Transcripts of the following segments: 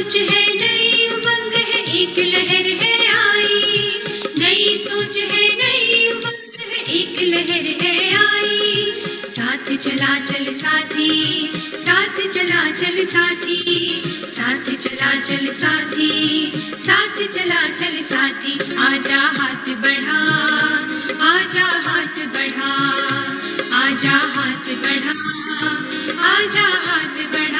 सोच है, नई उमंग है, एक लहर है आई। नई सोच है, नई उमंग है, एक लहर है आई। साथ चला चल साथी, साथ चला चल साथी, साथ चला चल साथी, साथ चला चल साथी। आजा हाथ बढ़ा, आजा हाथ बढ़ा, आजा हाथ बढ़ा, आजा हाथ बढ़ा।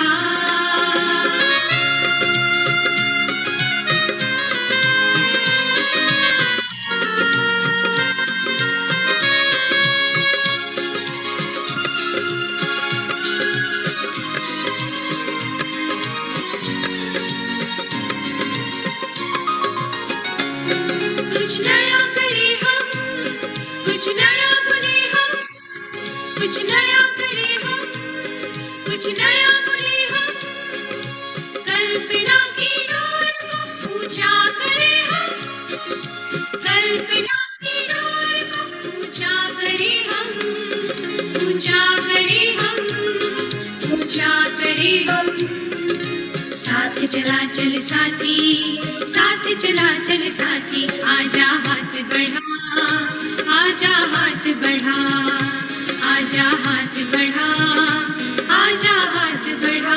कुछ नया करे हम, कुछ नया बुने हम, कुछ नया करे हम, कुछ नया बुने हम। कल्पना की डोर को ऊंचा करे हम, कल्पना की डोर को ऊंचा करे हम, ऊंचा करे हम, ऊंचा करे हम। साथ चला चल साथी, साथ चला चल साथी। आजा हाथ बढ़ा, आजा हाथ बढ़ा, आजा हाथ बढ़ा, आजा हाथ बढ़ा।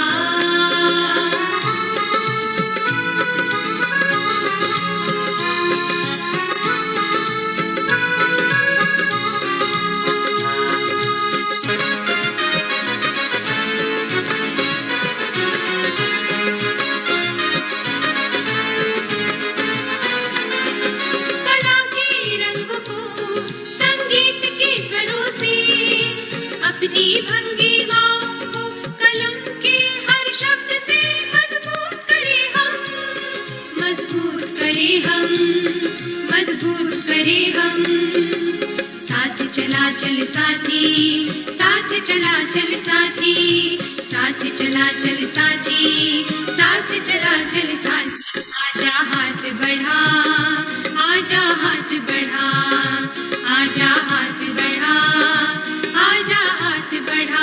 कला के रंग को संगीत के स्वरों से, अपनी भंगिमाओं को कलम के हर शब्द से मजबूत करे हम, मजबूत करे हम, मजबूत करे हम। साथ चला चल साथी, साथ चला चल साथी, साथ चला चल साथी, साथ चला चल साथी। आजा हाथ बढ़ा, आजा हाथ बढ़ा, आजा हाथ बढ़ा, आजा हाथ बढ़ा।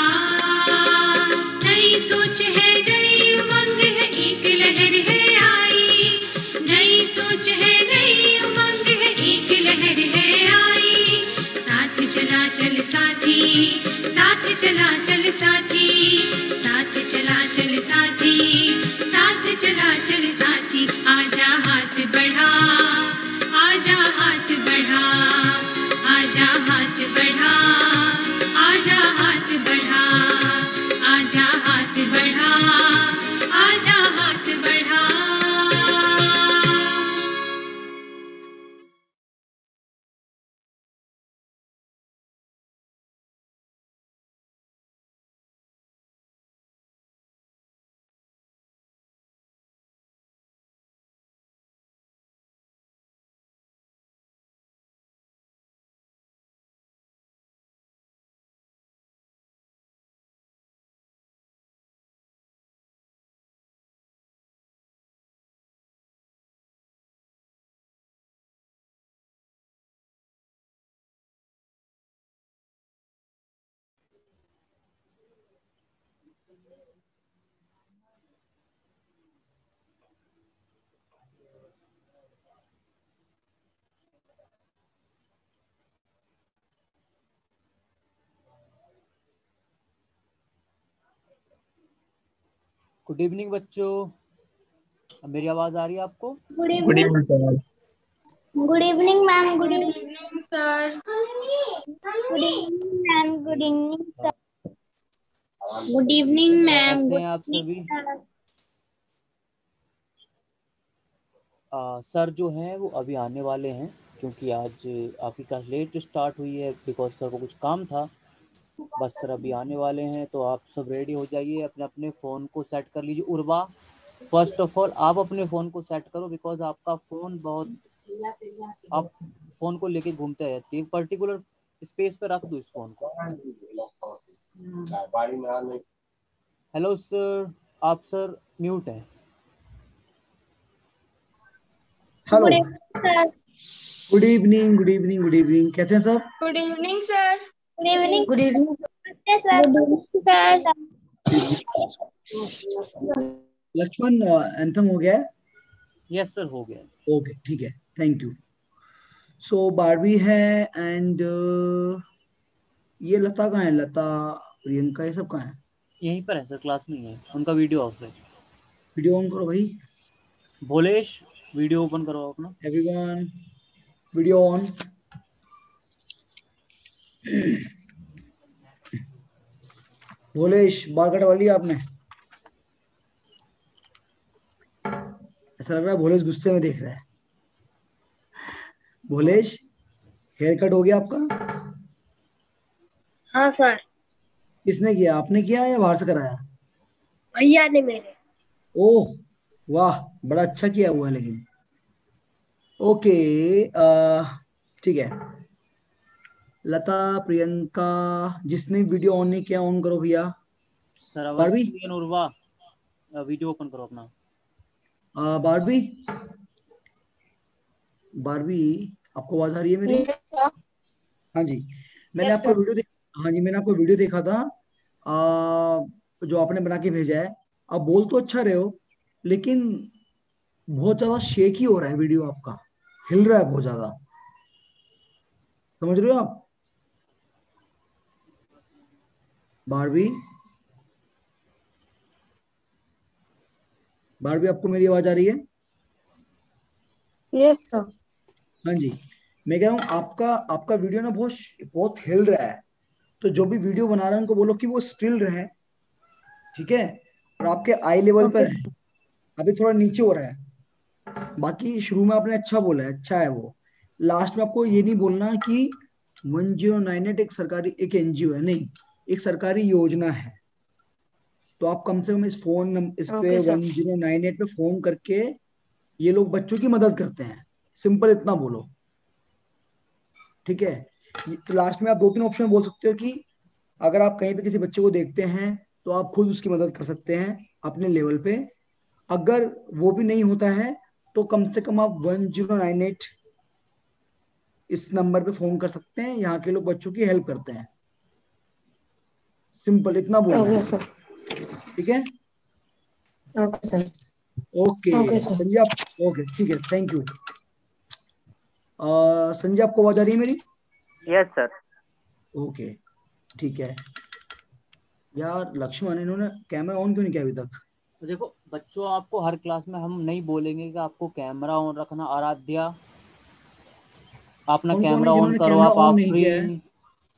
नई सोच है, नई उमंग है, एक लहर है आई। नई सोच है, नई उमंग है, एक लहर है आई। साथ चला चल साथी, साथ चला चल साथी, साथ चला चल साथी, साथ चला चल साथी। आजा हाथ बढ़ा, आजा हाथ बढ़ा, आजा हाथ बढ़ा, आजा हाथ बढ़ा, आजा हाथ बढ़ा, आजा हाथ बढ़ा। गुड इवनिंग बच्चों, मेरी आवाज आ रही है आपको? Good good evening, evening good evening ma'am, good good evening evening sir. Good evening ma'am, good evening sir, good evening ma'am, कैसे गुड हैं आप सभी? Evening sir. सर जो हैं वो अभी आने वाले हैं, क्योंकि आज आपकी क्लास लेट स्टार्ट हुई है बिकॉज सर को कुछ काम था। बस सर अभी आने वाले हैं, तो आप सब रेडी हो जाइए, अपने अपने फ़ोन को सेट कर लीजिए। उर्वा, फर्स्ट ऑफ ऑल आप अपने फ़ोन को सेट करो, बिकॉज आपका फ़ोन बहुत, आप फ़ोन को लेके घूमते रहते हैं। एक पर्टिकुलर स्पेस पे रख दो इस फ़ोन को। हेलो सर, आप सर म्यूट है। Hello, good evening sir, good evening, good evening, good evening. कैसे हैं सब? Good evening sir. Good evening, good evening sir, good evening sir. Lakshman anthem हो गया है? यस सर, हो गया। ओके ठीक है, थैंक यू। सो बारबी है एंड ये लता कहाँ है? लता, प्रियंका, ये सब कहाँ है? यहीं पर है सर, क्लास में ही है, उनका वीडियो ऑफ है। वीडियो ऑन करो भाई। भोलेश, वीडियो ओपन करो अपना। Everyone video on. भोलेश, बाल कटवा लिया आपने? ऐसा लग रहा है भोलेश गुस्से में देख रहा है। भोलेश, हेयर कट हो गया आपका? हाँ सर, किसने किया, आपने किया या बाहर से कराया? भैया ने मेरे। ओह वाह, बड़ा अच्छा किया हुआ है लेकिन। ओके ठीक है। लता, प्रियंका, जिसने वीडियो ऑन नहीं किया ऑन करो भैया। Sir Barbie, Awasthi and Urva, video open करो अपना। बारबी, बारबी, आपको आवाज आ रही है मेरी? हाँ जी, मैंने आपका वीडियो हाँ जी, मैंने आपको वीडियो देखा था जो आपने बना के भेजा है। आप बोल तो अच्छा रहे हो, लेकिन बहुत ज्यादा शेक ही हो रहा है वीडियो आपका, हिल रहा है बहुत ज्यादा। समझ रहे हो आप? बारबी, बारबी, आपको मेरी आवाज आ रही है? Yes sir. हाँ जी, मैं कह रहा हूँ आपका आपका वीडियो ना बहुत बहुत हिल रहा है। तो जो भी वीडियो बना रहे हैं उनको बोलो कि वो स्टिल रहे, ठीक है? और आपके आई लेवल पर है, अभी थोड़ा नीचे हो रहा है। बाकी शुरू में आपने अच्छा बोला है, अच्छा है वो। लास्ट में आपको ये नहीं बोलना कि 1098 एक सरकारी, एक एनजीओ है, नहीं, एक सरकारी योजना है। तो आप कम से कम इस पे 1098 पे फोन करके, ये लोग बच्चों की मदद करते हैं, सिंपल इतना बोलो, ठीक है? तो लास्ट में आप 2-3 ऑप्शन बोल सकते हो कि अगर आप कहीं पे किसी बच्चे को देखते हैं तो आप खुद उसकी मदद कर सकते हैं अपने लेवल पे। अगर वो भी नहीं होता है तो कम से कम आप 1098 इस नंबर पे फोन कर सकते हैं, यहाँ के लोग बच्चों की हेल्प करते हैं। सिंपल इतना बोलना है, सर। ठीक है? Okay sir. Okay okay sir. Sanjay आप, ओके ठीक है, थैंक यू। संजय, आपको आवाज आ रही है मेरी? Yes sir. ओके ठीक है। यार लक्ष्मण, इन्होंने कैमरा ऑन क्यों नहीं किया अभी तक? तो देखो बच्चों, आपको हर क्लास में हम नहीं बोलेंगे कि आपको कैमरा ऑन रखना। आराध्या, अपना कौन कौन है कैमरा ऑन जिन्होंने करो, कैमरा आप ऑन नहीं किया है? आफरीन।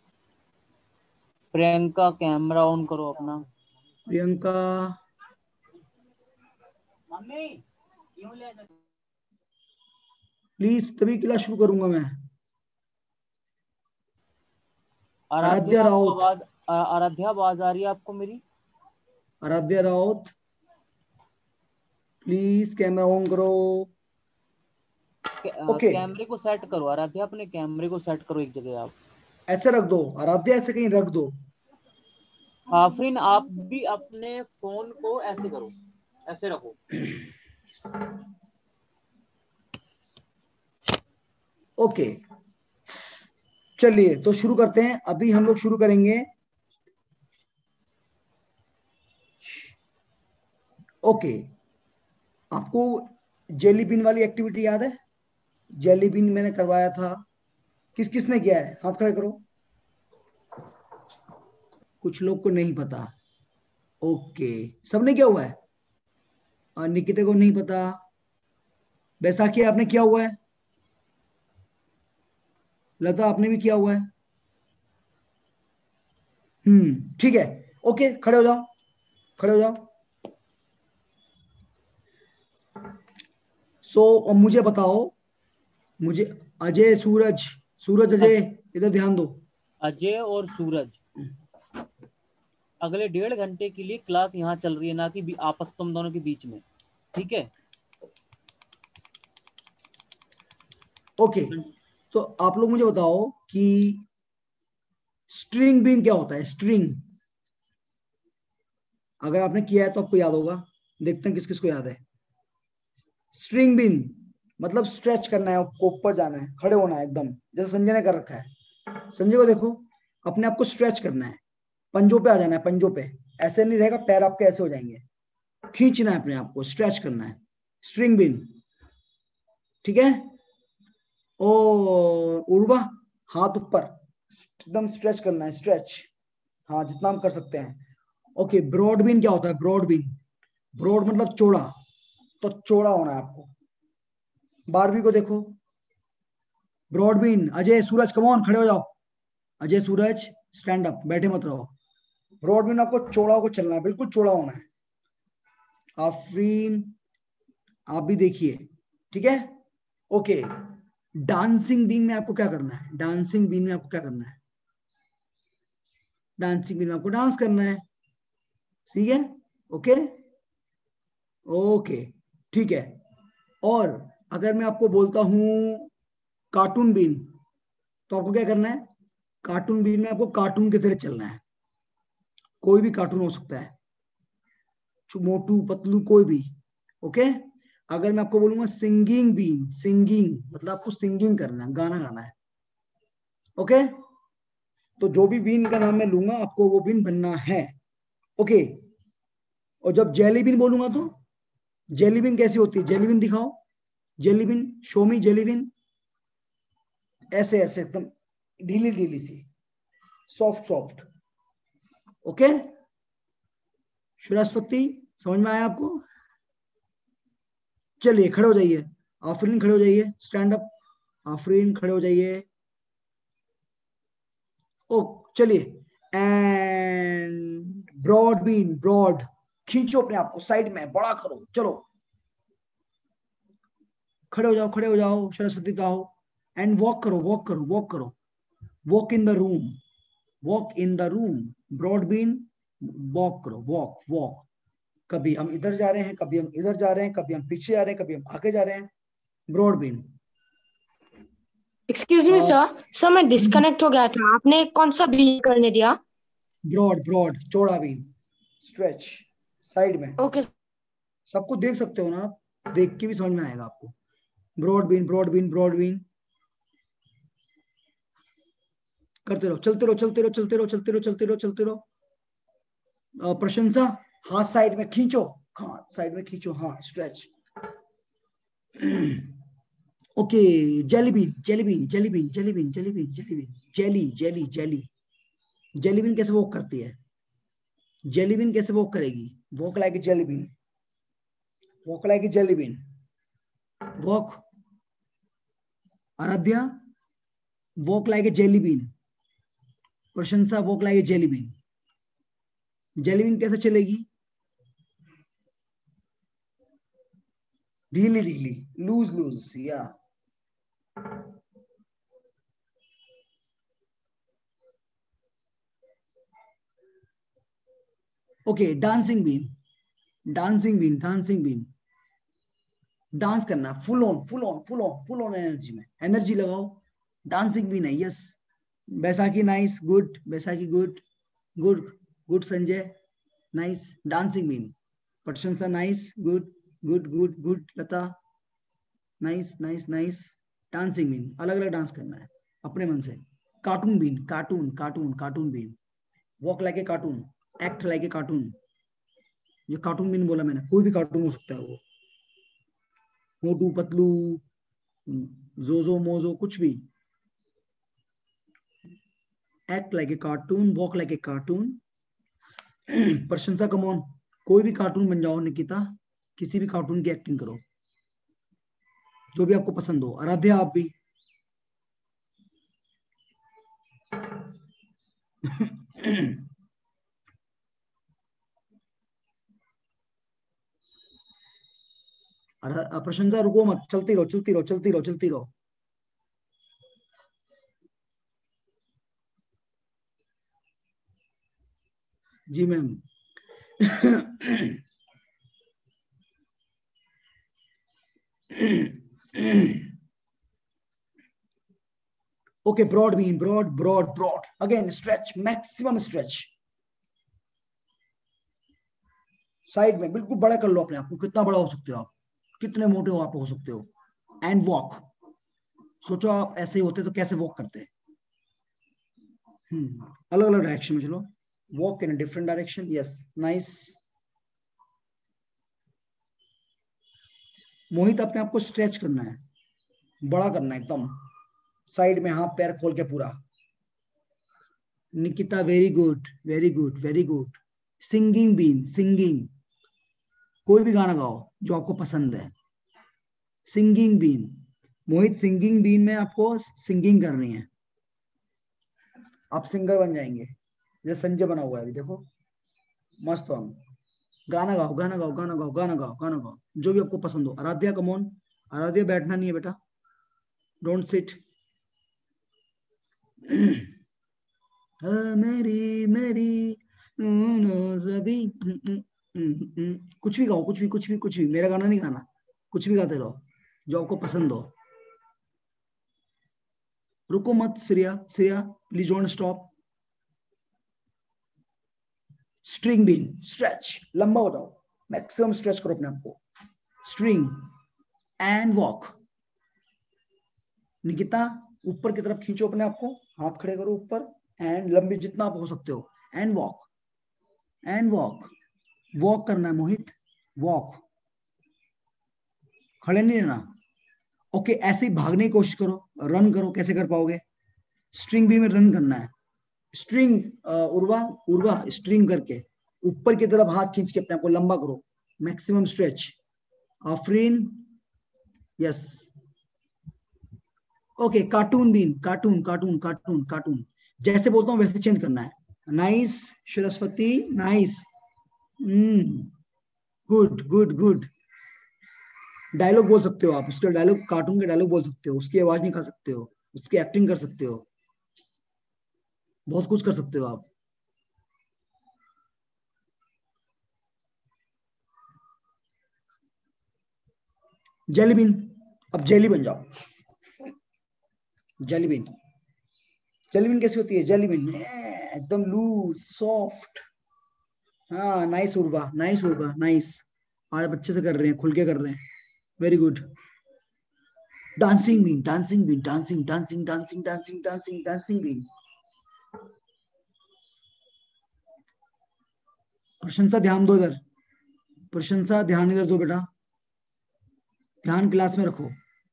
प्रियंका, कैमरा ऑन करो अपना। प्रियंका, प्लीज, तभी क्लास शुरू करूंगा मैं। आराध्या आराध्या, आपको राउत, आवाज आराध्या, आवाज आ रही है आपको मेरी? Aradhya Raut, please camera on करो। ओके, कैमरे को सेट करो आराध्या, अपने कैमरे को सेट करो एक जगह आप। ऐसे रख दो आराध्या, ऐसे कहीं रख दो। आफरीन, आप भी अपने फोन को ऐसे करो, ऐसे रखो। ओके चलिए, तो शुरू करते हैं। अभी हम लोग शुरू करेंगे। ओके, आपको जेली बीन वाली एक्टिविटी याद है? जेली बीन मैंने करवाया था, किस किसने किया है? हाथ खड़े करो। कुछ लोग को नहीं पता। ओके, सबने किया हुआ है? निकिता को नहीं पता। बैसाखी, आपने किया हुआ है? लता, आपने भी किया हुआ है? ठीक है। ओके, खड़े हो जाओ, खड़े हो जाओ। सो मुझे बताओ, मुझे अजय, सूरज, सूरज, अजय, इधर ध्यान दो। अजय और सूरज, अगले 1.5 घंटे के लिए क्लास यहाँ चल रही है, ना कि आपस तुम दोनों के बीच में, ठीक है? ओके, तो आप लोग मुझे बताओ कि स्ट्रिंग बीन क्या होता है? स्ट्रिंग, अगर आपने किया है तो आपको याद होगा, देखते हैं किस किस को याद है। स्ट्रिंग बीन मतलब स्ट्रेच करना है, आपको ऊपर जाना है, खड़े होना है एकदम, जैसे संजय ने कर रखा है। संजय को देखो, अपने आप को स्ट्रेच करना है, पंजों पे आ जाना है, पंजों पे। ऐसे नहीं रहेगा, पैर आपके ऐसे हो जाएंगे, खींचना है अपने आप को, स्ट्रेच करना है, स्ट्रिंग बीन, ठीक है। और उर्वा, हाथ ऊपर एकदम स्ट्रेच करना है, स्ट्रेच, हाँ जितना हम कर सकते हैं। ओके, ब्रॉड बीन क्या होता है? ब्रॉड बीन, ब्रॉड मतलब चौड़ा, तो चौड़ा होना है आपको। बारहवीं को देखो, broad bean. Ajay Suraj come on, खड़े हो जाओ। अजय सूरज स्टैंड अप, बैठे मत रहो। ब्रॉड बीन आपको चौड़ा होकर चलना है, बिल्कुल चौड़ा होना है। आफरीन आप भी देखिए, ठीक है। ओके, डांसिंग बीन में आपको क्या करना है? डांसिंग बीन में आपको क्या करना है? डांसिंग बीन में आपको डांस करना है, ठीक है। ओके ओके, ठीक है। और अगर मैं आपको बोलता हूं कार्टून बीन, तो आपको क्या करना है? कार्टून बीन में आपको कार्टून की तरह चलना है। कोई भी कार्टून हो सकता है, मोटू पतलू कोई भी, ओके। अगर मैं आपको बोलूंगा सिंगिंग बीन, सिंगिंग मतलब आपको सिंगिंग करना है, गाना गाना है, ओके। तो जो भी बीन का नाम मैं लूंगा आपको वो बीन बनना है, ओके। और जब जेली बीन बोलूंगा तो जेली बीन कैसी होती है? जेली बीन दिखाओ, jelly bean, show me jelly bean. ऐसे ऐसे एकदम ढीली ढीली सी, सॉफ्ट सॉफ्ट, ओके। शुरास्वती समझ में आया आपको? चलिए खड़े हो जाइए, आफरीन खड़े हो जाइए, स्टैंड अप, आफरीन खड़े हो जाइए। ओ चलिए, एंड ब्रॉड बीन, ब्रॉड खींचो अपने आप को, साइड में बड़ा करो, चलो खड़े हो जाओ, खड़े हो जाओ, सरस्वती का हो। एंड वॉक करो, वॉक करो, वॉक करो, walk in the room, walk in the room, broad bean, walk करो, वॉक वॉक। कभी हम इधर जा रहे हैं, कभी हम इधर जा रहे हैं, कभी हम पीछे जा रहे हैं, कभी हम आगे जा रहे हैं, broad bean. Excuse me sir, sir मैं डिस्कनेक्ट हो गया था, आपने कौन सा बी करने दिया? ब्रॉड, ब्रॉड चौड़ा बीन, स्ट्रेच साइड में। ओके सबको देख सकते हो ना आप, देख के भी समझ में आएगा आपको। Broad bean, broad bean, broad bean करते रहो, चलते रहो, चलते रहो, चलते रहो, चलते रहो, चलते रहो, चलते रहो। प्रशंसा, हाथ साइड में खींचो, हाँ साइड में खींचो, हाँ stretch. Okay, jelly bean, jelly bean, jelly bean, jelly bean, jelly bean, jelly bean, jelly jelly jelly. Jelly bean कैसे वॉक करती है? जेली बीन कैसे वॉक करेगी? Walk like a jelly bean, walk like a jelly bean, walk. Aradhya, walk like a jelly bean. Prashansa, walk like a jelly bean. Jelly bean कैसे चलेगी? ढीली ढीली, loose loose, या okay. Dancing bean, dancing bean, dancing been, dance करना, full on, full on, full on, full on energy में, energy लगाओ। Dancing bean है, yes. Baisakhi nice, good Baisakhi, good good good Sanjay, nice. Dancing bean. Prashansa, nice, good good good good. Lata, nice nice nice. Dancing bean, अलग अलग dance करना है अपने मन से। Cartoon bean, cartoon cartoon cartoon bean, walk like a cartoon, act like a cartoon. ये cartoon bean बोला मैंने, कोई भी कार्टून हो सकता है वो, मोटू पतलू, जोजो मोजो, कुछ भी। Act like a cartoon, walk like a cartoon. Prashansa, come on, कोई भी कार्टून बन जाओ निकिता, किसी भी कार्टून की एक्टिंग करो, जो भी आपको पसंद हो। आराध्या आप भी। प्रशंसा रुको मत, चलती रहो, चलती रहो, चलती रहो, चलती रहो। जी ma'am. Okay, broad bean, broad broad broad, again stretch, maximum stretch. Side में बिल्कुल बड़ा कर लो अपने आप को, कितना बड़ा हो सकते हो आप, कितने मोटे हो आप हो सकते हो। एंड वॉक, सोचो आप ऐसे ही होते तो कैसे वॉक करते। अलग अलग डायरेक्शन में चलो, walk in different direction, yes nice. Mohit अपने आप को स्ट्रेच करना है, बड़ा करना है एकदम, साइड में हाथ पैर खोल के पूरा। Nikita very good very good very good. Singing bean, singing, कोई भी गाना गाओ जो आपको पसंद है। Singing bean, Mohit singing bean में आपको सिंगिंग करनी है, आप सिंगर बन जाएंगे जैसे संजय बना हुआ है अभी देखो, मस्त हो। गाना गाओ गाना गाओ गाना गाओ गाना गाओ गाना गाओ, जो भी आपको पसंद हो। आराध्या कम ऑन, आराध्या बैठना नहीं है बेटा, डोंट सिट। मेरी मेरी सभी, कुछ भी गाओ, कुछ भी कुछ भी कुछ भी, मेरा गाना नहीं गाना, कुछ भी गाते रहो जो आपको पसंद हो। रुको मत Shreya, Shreya please don't stop. String bean, stretch, लंबा हो जाओ, मैक्सिमम स्ट्रेच करो अपने आप को। String and walk. निकिता ऊपर की तरफ खींचो अपने आप को, हाथ खड़े करो ऊपर, एंड लंबी जितना आप हो सकते हो, and walk, and walk. Walk करना है मोहित, वॉक, खड़े नहीं रहना। ओके, ऐसे ही भागने की कोशिश करो, रन करो, कैसे कर पाओगे? स्ट्रिंग भी में रन करना है। स्ट्रिंग, उर्वा उर्वा स्ट्रिंग करके ऊपर की तरफ हाथ खींच के अपने आप को लंबा करो, maximum stretch. Afreen, yes, okay. Cartoon bean, cartoon cartoon cartoon cartoon, जैसे बोलता हूँ वैसे चेंज करना है। Nice Saraswati, nice, good good good. Dialogue बोल सकते हो आप, उसके डायलॉग, कार्टून के डायलॉग बोल सकते हो, उसकी आवाज निकाल सकते हो, उसकी एक्टिंग कर सकते हो, बहुत कुछ कर सकते हो आप। जेली बीन, अब जेली बन जाओ। जेली बीन, जेली बीन कैसी होती है? जेली बीन एकदम लूज सॉफ्ट। हाँ nice Urva, nice Urva, nice. आज अच्छे से कर रहे हैं, खुल के कर रहे हैं, very good. Dancing bean, dancing bean, dancing dancing dancing dancing dancing dancing bean. Prashansa ध्यान दो इधर, प्रशंसा ध्यान इधर दो बेटा, ध्यान क्लास में रखो।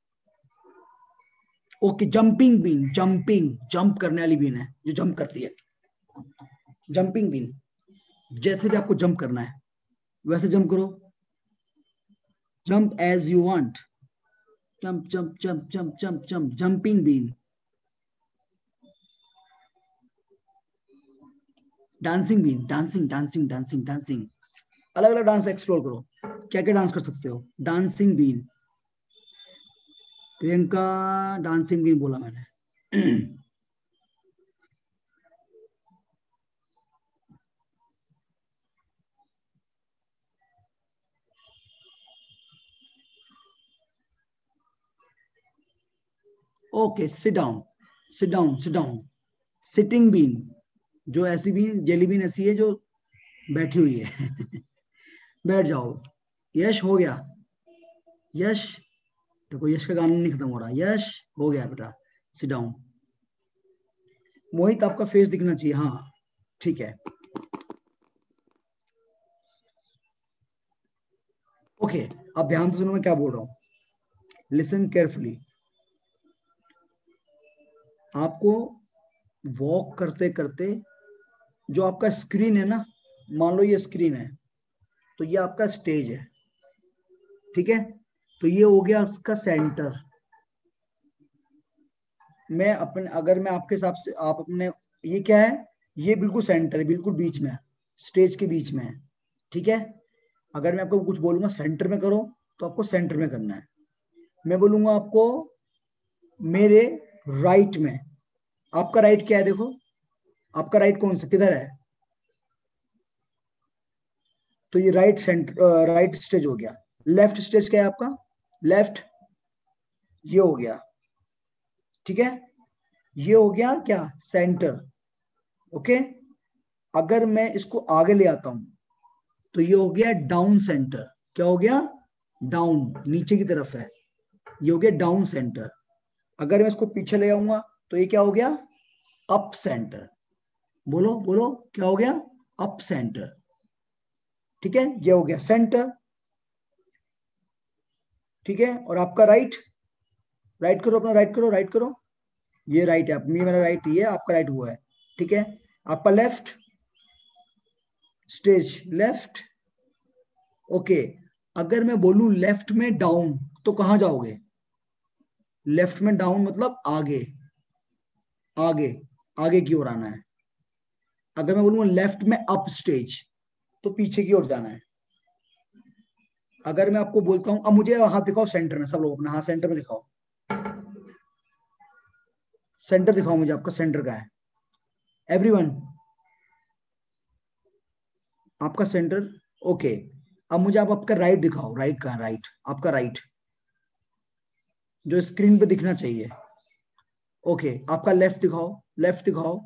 Okay, jumping bean, jumping, jump करने वाली बीन है जो जंप करती है। जंपिंग बीन, जैसे भी आपको जंप करना है वैसे जंप करो, jump as you want, jump jump jump jump jump jump, jumping bean. Dancing bean, dancing dancing dancing dancing, अलग अलग डांस एक्सप्लोर करो, क्या क्या डांस कर सकते हो। Dancing bean, Priyanka dancing bean बोला मैंने। Okay, sit down, sit down, sit down. Sitting bean, जो ऐसी बीन, जेली बीन ऐसी है जो बैठी हुई है। बैठ जाओ। यश हो गया, यश देखो, यश का गाना नहीं खत्म हो रहा, यश हो गया बेटा, सिट डाउन। मोहित आपका फेस दिखना चाहिए, हाँ ठीक है। ओके, अब ध्यान से सुनो मैं क्या बोल रहा हूं, लिसन केयरफुली। आपको वॉक करते करते जो आपका स्क्रीन है ना, मान लो ये स्क्रीन है, तो ये आपका स्टेज है, ठीक है? तो ये हो गया उसका सेंटर। मैं अपने, अगर मैं आपके हिसाब से, आप अपने, ये क्या है? ये बिल्कुल सेंटर है, बिल्कुल बीच में है, स्टेज के बीच में है, ठीक है? अगर मैं आपको कुछ बोलूंगा सेंटर में करो, तो आपको सेंटर में करना है। मैं बोलूंगा आपको मेरे राइट में, आपका राइट क्या है? देखो आपका राइट कौन सा, किधर है? तो ये राइट सेंटर, राइट स्टेज हो गया। लेफ्ट स्टेज क्या है आपका? लेफ्ट, ये हो गया, ठीक है? ये हो गया क्या? Centre, okay? अगर मैं इसको आगे ले आता हूं तो ये हो गया डाउन सेंटर। क्या हो गया? डाउन, नीचे की तरफ है, ये हो गया डाउन सेंटर। अगर मैं इसको पीछे ले आऊंगा तो ये क्या हो गया? Up centre. बोलो बोलो, क्या हो गया? अप सेंटर, ठीक है? ये हो गया सेंटर, ठीक है, और आपका राइट, राइट करो अपना, राइट करो, राइट करो, ये राइट है, ये मेरा राइट ये है, आपका राइट हुआ है, ठीक है। आपका लेफ्ट स्टेज, लेफ्ट, ओके। अगर मैं बोलूं लेफ्ट में डाउन तो कहां जाओगे? लेफ्ट में डाउन मतलब आगे, आगे, आगे की ओर आना है। अगर मैं बोलूंगा लेफ्ट में अप स्टेज तो पीछे की ओर जाना है। अगर मैं आपको बोलता हूं, अब मुझे हाथ दिखाओ सेंटर में, सब लोग अपना हाथ सेंटर में दिखाओ, सेंटर दिखाओ मुझे, आपका सेंटर का है एवरीवन, आपका सेंटर, ओके। अब मुझे आप आपका राइट दिखाओ, राइट का, राइट, आपका राइट जो स्क्रीन पे दिखना चाहिए, ओके। आपका लेफ्ट दिखाओ, लेफ्ट दिखाओ,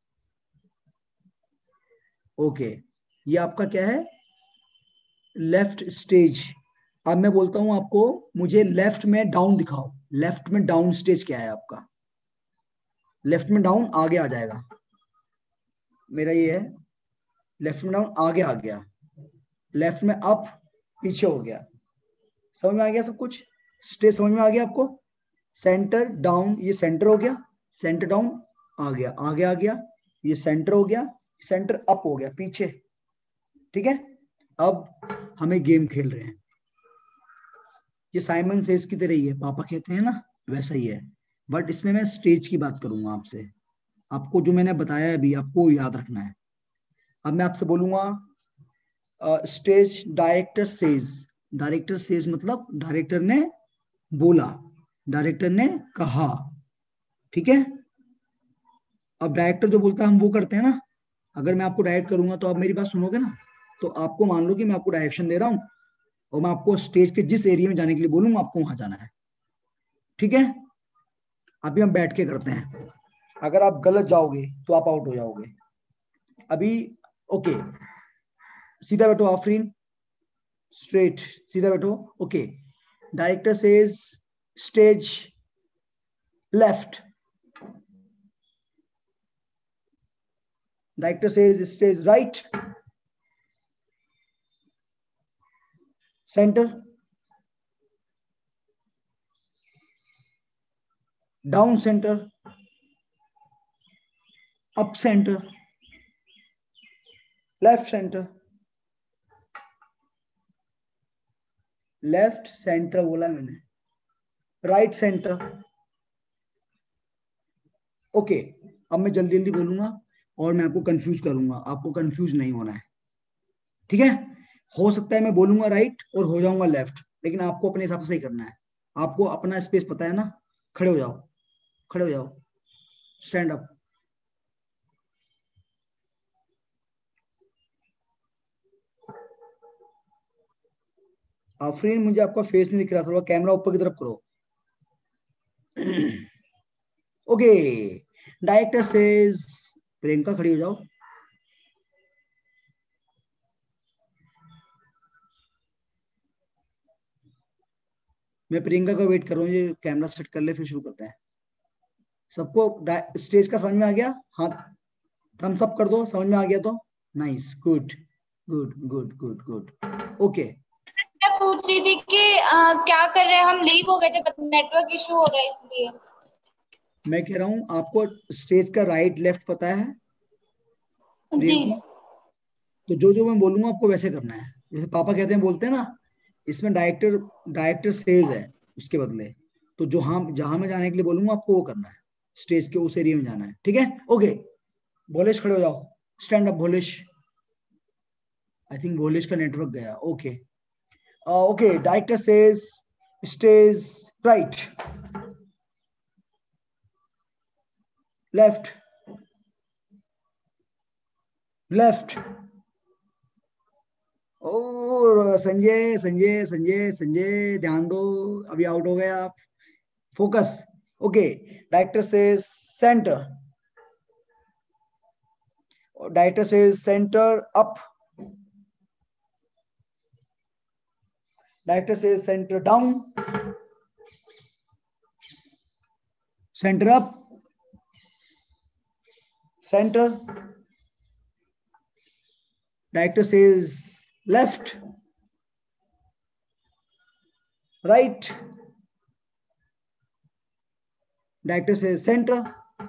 ओके। ये आपका क्या है? Left stage. अब मैं बोलता हूं आपको, मुझे लेफ्ट में डाउन दिखाओ, लेफ्ट में डाउन स्टेज क्या है आपका? लेफ्ट में डाउन आगे आ जाएगा, मेरा ये है, लेफ्ट में डाउन आगे आ गया, लेफ्ट में अप पीछे हो गया। समझ में आ गया सब कुछ? स्टेज समझ में आ गया आपको? सेंटर डाउन, ये सेंटर हो गया, सेंटर डाउन आ गया, आगे आ गया, ये सेंटर हो गया, सेंटर अप हो गया पीछे, ठीक है। अब हमें गेम खेल रहे हैं, ये साइमन सेज की तरह ही है, पापा कहते हैं ना, वैसा ही है, बट इसमें मैं स्टेज की बात करूंगा आपसे। आपको जो मैंने बताया अभी आपको याद रखना है। अब मैं आपसे बोलूंगा stage director says, director says मतलब डायरेक्टर ने बोला, डायरेक्टर ने कहा, ठीक है। अब डायरेक्टर जो बोलता है हम वो करते हैं ना। अगर मैं आपको डायरेक्ट करूंगा तो आप मेरी बात सुनोगे ना, तो आपको मान लो कि मैं आपको डायरेक्शन दे रहा हूं और मैं आपको स्टेज के जिस एरिया में जाने के लिए बोलूंगा आपको वहां जाना है, ठीक है। अभी हम बैठ के करते हैं, अगर आप गलत जाओगे तो आप आउट हो जाओगे। अभी ओके, सीधा बैठो आफरीन, स्ट्रेट सीधा बैठो, okay. Director says stage left, director says stage right, centre, down centre, up centre, left centre, left centre बोला मैंने, राइट सेंटर, ओके। अब मैं जल्दी जल्दी बोलूंगा और मैं आपको कंफ्यूज करूंगा, आपको कंफ्यूज नहीं होना है, ठीक है। हो सकता है मैं बोलूंगा राइट और हो जाऊंगा लेफ्ट, लेकिन आपको अपने हिसाब से ही करना है। आपको अपना स्पेस पता है ना। खड़े हो जाओ, खड़े हो जाओ, स्टैंड अप। आफरीन मुझे आपका फेस नहीं दिख रहा, थोड़ा कैमरा ऊपर की तरफ करो। ओके, डायरेक्टर सेज, प्रियंका खड़ी हो जाओ। मैं प्रियंका का वेट कर रहा हूँ, ये कैमरा सेट कर ले फिर शुरू करते हैं। सबको स्टेज का समझ में आ गया? हाथ थम्स अप कर दो, समझ में आ गया तो। Nice, good good good good good, okay. मैं पूछ रही थी कि क्या कर रहे हैं, हम लीव हो गए थे, नेटवर्क इशू हो रहा है इसलिए। मैं कह रहा हूँ आपको स्टेज का राइट लेफ्ट पता है जी। प्रियंका? तो जो जो मैं बोलूंगा आपको वैसे करना है, जैसे पापा कहते हैं, बोलते हैं ना, इसमें डायरेक्टर डायरेक्टर स्टेज है उसके बदले, तो जो हाँ जहां मैं जाने के लिए बोलूंगा आपको वो करना है, स्टेज के उस एरिया में जाना है, ठीक है। ओके, भोलेश खड़े हो जाओ, stand up Bholesh. I think Bholesh का नेटवर्क गया, okay. Okay, director says stage right, left, left, और संजय संजय संजय संजय ध्यान दो, अभी आउट हो गए आप, focus, okay. Director says centre, director says centre up, director says centre down, centre up, centre, director says left, right. Director says center.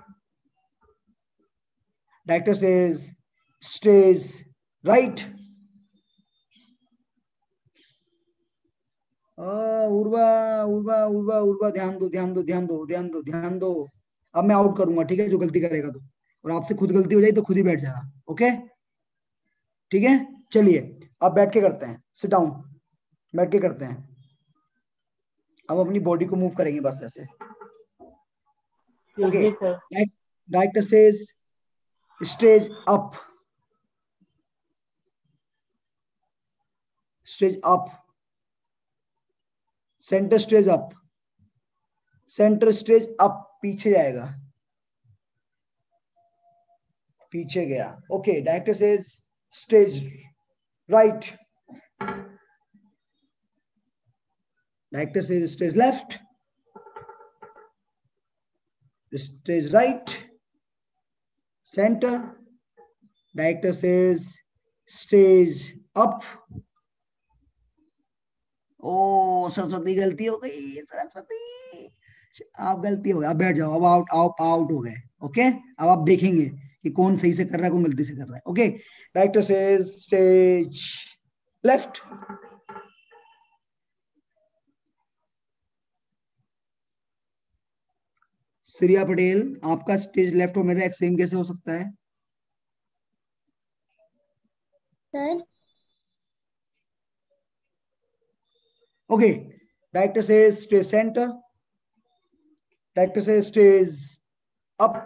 Director says stage right. Urva Urva Urva Urva ध्यान दो ध्यान दो ध्यान दो ध्यान दो ध्यान दो। अब मैं आउट करूंगा, ठीक है, जो गलती करेगा तो, और आपसे खुद गलती हो जाए तो खुद ही बैठ जाना, ओके, ठीक है। चलिए अब बैठ के करते हैं, सिट डाउन, बैठ के करते हैं। अब अपनी बॉडी को मूव करेंगे बस ऐसे, okay. Director says stage up, stage up, centre stage up, centre stage up, पीछे जाएगा, पीछे गया, okay. Director says stage right, director says stage left, stage right, centre, director says stage up. ओ सरस्वती गलती हो गई, सरस्वती आप गलती हो गई, आप बैठ जाओ, अब आउट आउट आउट हो गए, ओके। अब आप देखेंगे कि कौन सही से कर रहा है, कौन गलती से कर रहा है, okay. Director says stage left, Shriya Patel आपका स्टेज लेफ्ट और मेरा एक सेम कैसे हो सकता है sir? Okay. Director says stage centre, director says stage up.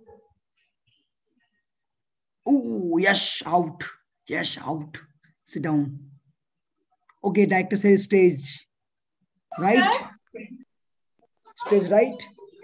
Ooh, yes, out. Yes, out. Sit down. Okay, director says stage right. Stage right.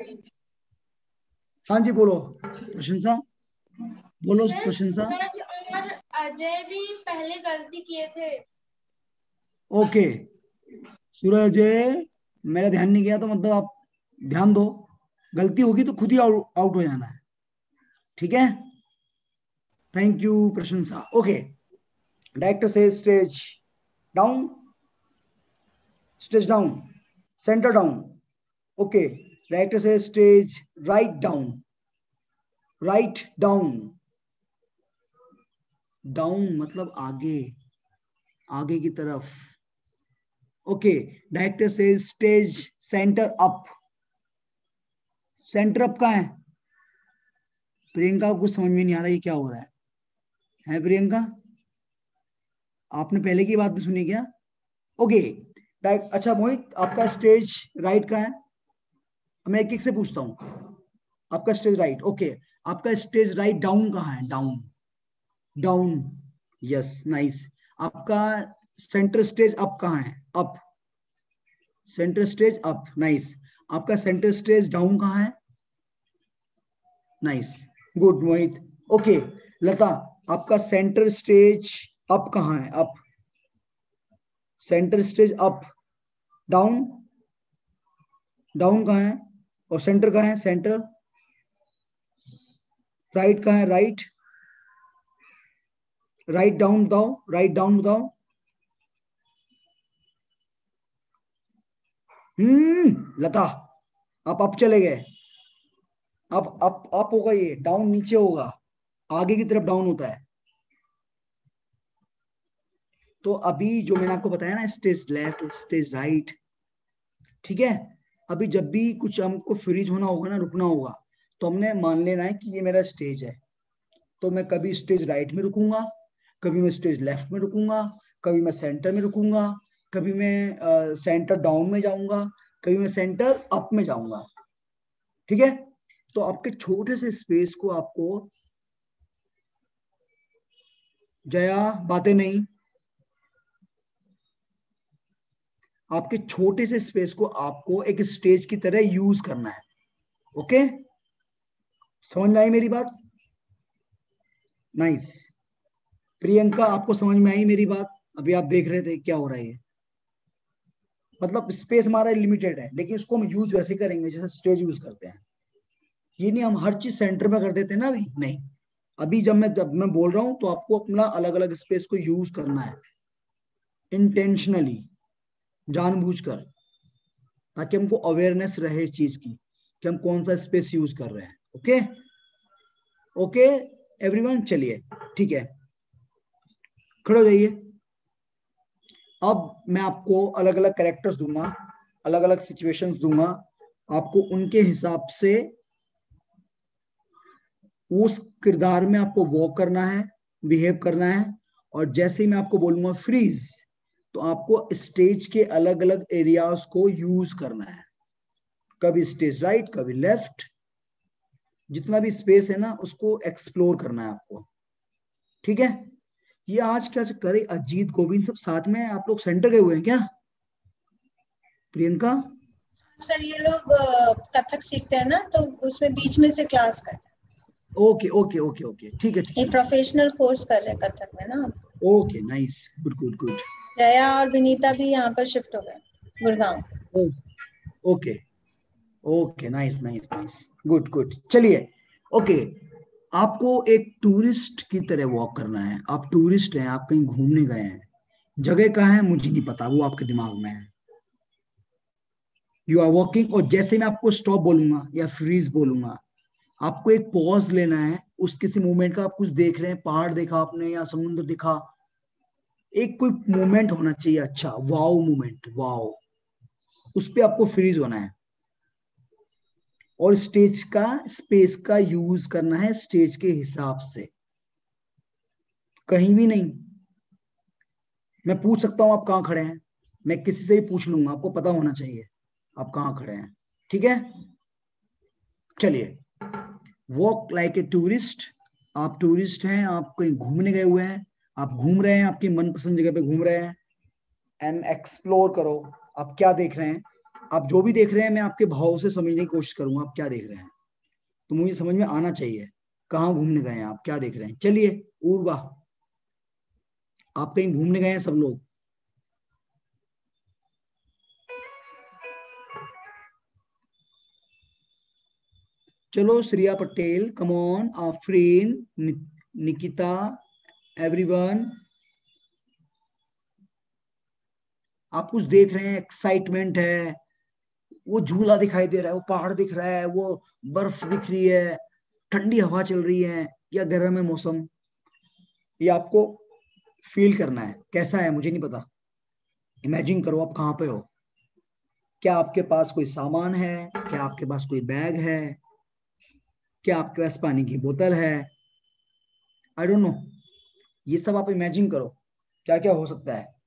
हाँ जी बोलो प्रशंसा, बोलो प्रशंसा। और अजय भी पहले गलती किए थे। ओके सूरज, मेरा ध्यान नहीं गया तो मतलब आप ध्यान दो, गलती होगी तो खुद ही आउट हो जाना है, ठीक है। Thank you Prashansa, okay. Director says stage down, stage down, centre down, okay. Director says stage right down, right down, down मतलब आगे, आगे की तरफ, okay. Director says stage centre up, centre up कहाँ है? प्रियंका को कुछ समझ में नहीं आ रहा ये क्या हो रहा है प्रियंका? आपने पहले की बात नहीं सुनी क्या? ओके अच्छा मोहित आपका स्टेज राइट कहाँ है? मैं एक एक से पूछता हूँ। आपका स्टेज राइट, ओके। आपका स्टेज राइट डाउन कहाँ है? Down, down, yes nice. आपका सेंटर स्टेज अप कहाँ है? Up, centre stage up, nice. आपका सेंटर स्टेज डाउन कहाँ है? Nice, good Mohit, okay. Lata आपका सेंटर स्टेज अप कहाँ है? Up, centre stage up, down, down कहाँ है? और सेंटर कहाँ है? सेंटर, राइट कहाँ है? राइट, राइट डाउन बताओ, राइट डाउन बताओ। लता आप अप चले गए, अप होगा, ये डाउन नीचे होगा, आगे की तरफ डाउन होता है। तो अभी जो मैंने आपको बताया ना, स्टेज लेफ्ट स्टेज राइट, ठीक है। अभी जब भी कुछ हमको फ्रीज होना होगा ना, रुकना होगा, तो हमने मान लेना है कि ये मेरा स्टेज है, तो मैं कभी स्टेज राइट में रुकूंगा, कभी मैं स्टेज लेफ्ट में रुकूंगा, कभी मैं सेंटर में रुकूंगा, कभी मैं सेंटर डाउन में जाऊंगा, कभी मैं सेंटर अप में जाऊंगा, ठीक है। तो आपके छोटे से स्पेस को आपको, जया बातें नहीं, आपके छोटे से स्पेस को आपको एक स्टेज की तरह यूज करना है, ओके। समझ में आई मेरी बात? नाइस। प्रियंका आपको समझ में आई मेरी बात? अभी आप देख रहे थे क्या हो रहा है, मतलब स्पेस हमारा लिमिटेड है, लेकिन उसको हम यूज वैसे करेंगे जैसे स्टेज यूज करते हैं। ये नहीं हम हर चीज सेंटर में कर देते हैं ना, अभी नहीं। अभी जब मैं बोल रहा हूं तो आपको अपना अलग अलग स्पेस को यूज करना है, इंटेंशनली, जानबूझकर, ताकि हमको अवेयरनेस रहे इस चीज की कि हम कौन सा स्पेस यूज कर रहे हैं। ओके ओके एवरीवन, चलिए ठीक है, खड़े हो जाइए। अब मैं आपको अलग अलग कैरेक्टर्स दूंगा, अलग अलग सिचुएशंस दूंगा, आपको उनके हिसाब से उस किरदार में आपको वॉक करना है, बिहेव करना है। और जैसे ही मैं आपको बोलूंगा फ्रीज, तो आपको स्टेज के अलग अलग एरियाज को यूज करना है, कभी स्टेज राइट, कभी लेफ्ट, जितना भी स्पेस है ना उसको एक्सप्लोर करना है आपको। ठीक है, ये आज क्या करे, अजीत गोविंद सब साथ में, आप लोग सेंटर गए हुए हैं क्या? प्रियंका सर ये लोग कथक सीखते हैं ना, तो उसमें बीच में से क्लास कर, ओके ओके ओके ओके, ठीक है ठीक ये है, प्रोफेशनल कोर्स कर रहे हैं कथक में ना। Okay nice, good good good. Jaya और विनीता भी यहाँ पर शिफ्ट हो गए Gurgaon. Okay okay, nice nice nice, good good. चलिए ओके, आपको एक टूरिस्ट की तरह वॉक करना है। आप टूरिस्ट हैं, आप कहीं घूमने गए हैं, जगह कहाँ है मुझे नहीं पता, वो आपके दिमाग में है। यू आर वॉकिंग, और जैसे मैं आपको स्टॉप बोलूंगा या फ्रीज बोलूंगा, आपको एक पॉज लेना है उस किसी मूवमेंट का। आप कुछ देख रहे हैं, पहाड़ देखा आपने या समुद्र देखा, एक कोई मूवमेंट होना चाहिए, अच्छा वाओ मूवमेंट, वाओ, उस पे आपको फ्रीज होना है। और स्टेज का स्पेस का यूज करना है स्टेज के हिसाब से, कहीं भी नहीं। मैं पूछ सकता हूं आप कहां खड़े हैं, मैं किसी से भी पूछ लूंगा, आपको पता होना चाहिए आप कहां खड़े हैं। ठीक है, चलिए, वॉक लाइक ए टूरिस्ट। आप टूरिस्ट हैं, आप कहीं घूमने गए हुए हैं, आप घूम रहे हैं, आपकी मनपसंद जगह पे घूम रहे हैं। एंड एक्सप्लोर करो, आप क्या देख रहे हैं। आप जो भी देख रहे हैं मैं आपके भाव से समझने की कोशिश करूंगा, आप क्या देख रहे हैं, तो मुझे समझ में आना चाहिए कहाँ घूमने गए हैं, आप क्या देख रहे हैं। चलिए उर्वा, आप कहीं घूमने गए हैं सब लोग? चलो, Shriya Patel, come on, Afreen, Nikita, everyone, आप कुछ देख रहे हैं, एक्साइटमेंट है, वो झूला दिखाई दे रहा है, वो पहाड़ दिख रहा है, वो बर्फ दिख रही है, ठंडी हवा चल रही है, या गर्म है मौसम, ये आपको फील करना है। कैसा है मुझे नहीं पता, इमेजिन करो आप कहाँ पे हो। क्या आपके पास कोई सामान है, क्या आपके पास कोई बैग है, क्या आपके पास पानी की बोतल है, आई डोंट नो, ये सब आप इमेजिन करो क्या क्या हो सकता है।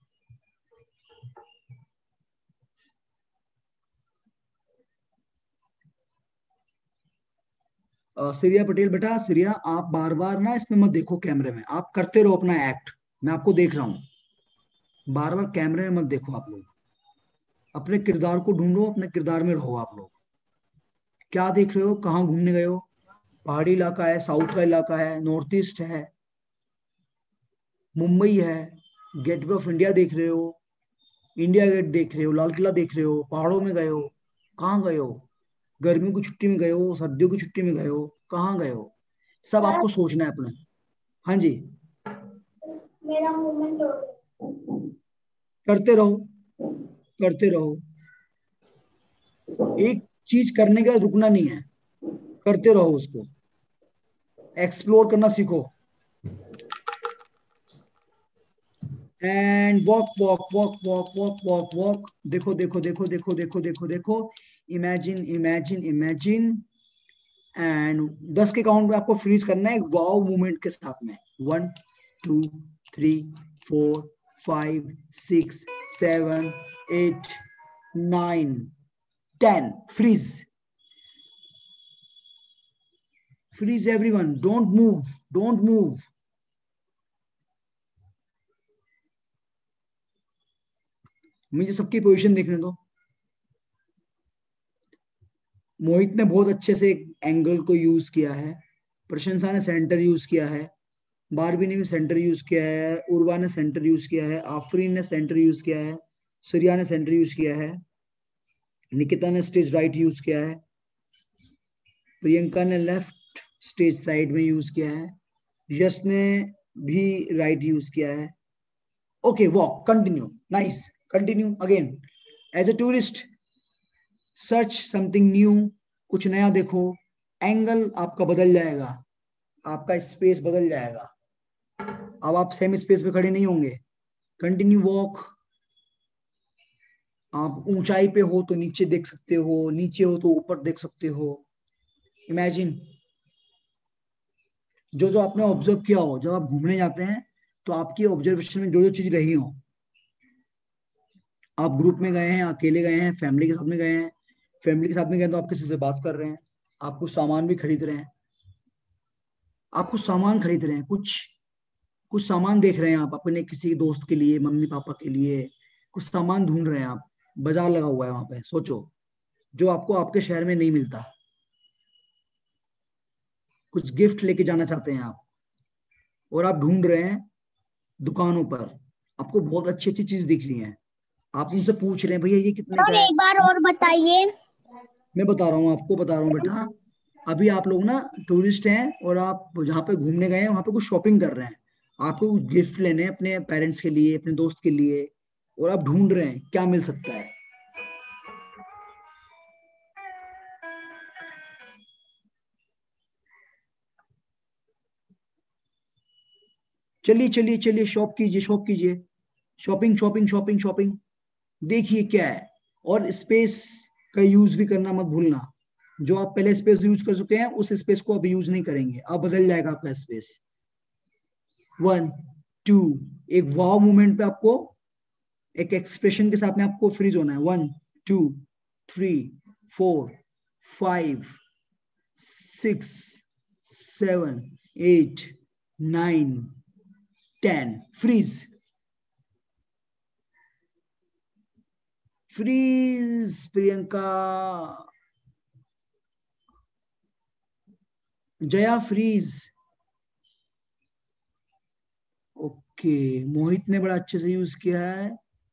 सिरिया पटेल, बेटा सिरिया, आप बार बार ना इसमें मत देखो कैमरे में, आप करते रहो अपना एक्ट, मैं आपको देख रहा हूं, बार बार कैमरे में मत देखो। आप लोग अपने किरदार को ढूंढो, अपने किरदार में रहो। आप लोग क्या देख रहे हो, कहाँ घूमने गए हो, पहाड़ी इलाका है, साउथ का इलाका है, नॉर्थ ईस्ट है, मुंबई है, गेटवे ऑफ इंडिया देख रहे हो, इंडिया गेट देख रहे हो, लाल किला देख रहे हो, पहाड़ों में गए हो, कहाँ गए हो, गर्मियों की छुट्टी में गए हो, सर्दियों की छुट्टी में गए हो, कहाँ गए हो, सब आपको सोचना है अपना। हाँ जी, मेरा मूवमेंट हो करते रहो, करते रहो, एक चीज करने का रुकना नहीं है, करते रहो उसको, एक्सप्लोर करना सीखो। And walk walk walk walk walk walk walk, देखो देखो देखो देखो देखो देखो देखो, इमेजिन इमेजिन इमेजिन। एंड 10 के काउंट में आपको फ्रीज करना है वाओ मूवमेंट के साथ में। 1 2 3 4 5 6 7 8 9 10, freeze, freeze everyone, don't move, don't move. मुझे सबकी पोजीशन देखने दो। मोहित ने बहुत अच्छे से एंगल को यूज किया है, प्रशंसा ने सेंटर यूज किया है, बारबी ने भी सेंटर यूज किया है, उर्वा ने सेंटर यूज किया है, आफरीन ने सेंटर यूज किया है, सूर्या ने सेंटर यूज किया है, निकिता ने स्टेज राइट यूज किया है, प्रियंका ने लेफ्ट स्टेज साइड में यूज किया है, यश ने भी राइट यूज किया है। Okay, walk, continue, nice, continue again. As a tourist search something new, कुछ नया देखो, एंगल आपका बदल जाएगा, आपका स्पेस बदल जाएगा, अब आप सेम स्पेस पे खड़े नहीं होंगे। कंटिन्यू वॉक, आप ऊंचाई पे हो तो नीचे देख सकते हो, नीचे हो तो ऊपर देख सकते हो। इमेजिन जो जो आपने ऑब्जर्व किया हो, जब आप घूमने जाते हैं तो आपकी ऑब्जर्वेशन में जो जो चीज रही हो, आप ग्रुप में गए हैं, अकेले गए हैं, फैमिली के साथ में गए हैं, फैमिली के साथ में गए तो आप किसी से बात कर रहे हैं, आप कुछ सामान भी खरीद रहे हैं, आप कुछ सामान खरीद रहे हैं, कुछ सामान देख रहे हैं आप अपने किसी दोस्त के लिए, मम्मी पापा के लिए, कुछ सामान ढूंढ रहे हैं आप, बाजार लगा हुआ है वहां पे, सोचो, जो आपको आपके शहर में नहीं मिलता। कुछ गिफ्ट लेके जाना चाहते हैं आप, और आप ढूंढ रहे हैं दुकानों पर, आपको बहुत अच्छी अच्छी चीज दिख रही है, आप उनसे पूछ रहे हैं भैया ये कितने का है। एक बार और बताइए। मैं बता रहा हूँ आपको, बता रहा हूँ बेटा, अभी आप लोग ना टूरिस्ट हैं और आप जहाँ पे घूमने गए हैं वहां पे कुछ शॉपिंग कर रहे हैं, आपको कुछ गिफ्ट लेने हैं अपने पेरेंट्स के लिए, अपने दोस्त के लिए, और आप ढूंढ रहे हैं क्या मिल सकता है। चलिए चलिए चलिए, शॉप कीजिए, शॉप कीजिए, शॉपिंग शॉपिंग शॉपिंग शॉपिंग, देखिए क्या है। और स्पेस का यूज भी करना मत भूलना, जो आप पहले स्पेस यूज कर चुके हैं उस स्पेस को अब यूज नहीं करेंगे, अब बदल जाएगा आपका स्पेस। 1 2, एक वाव मूवमेंट पे आपको एक एक्सप्रेशन के साथ में आपको फ्रीज होना है। 1 2 3 4 5 6 7 8 9 10, freeze, freeze Priyanka, Jaya freeze. Okay, Mohit ने बड़ा अच्छे से यूज किया है,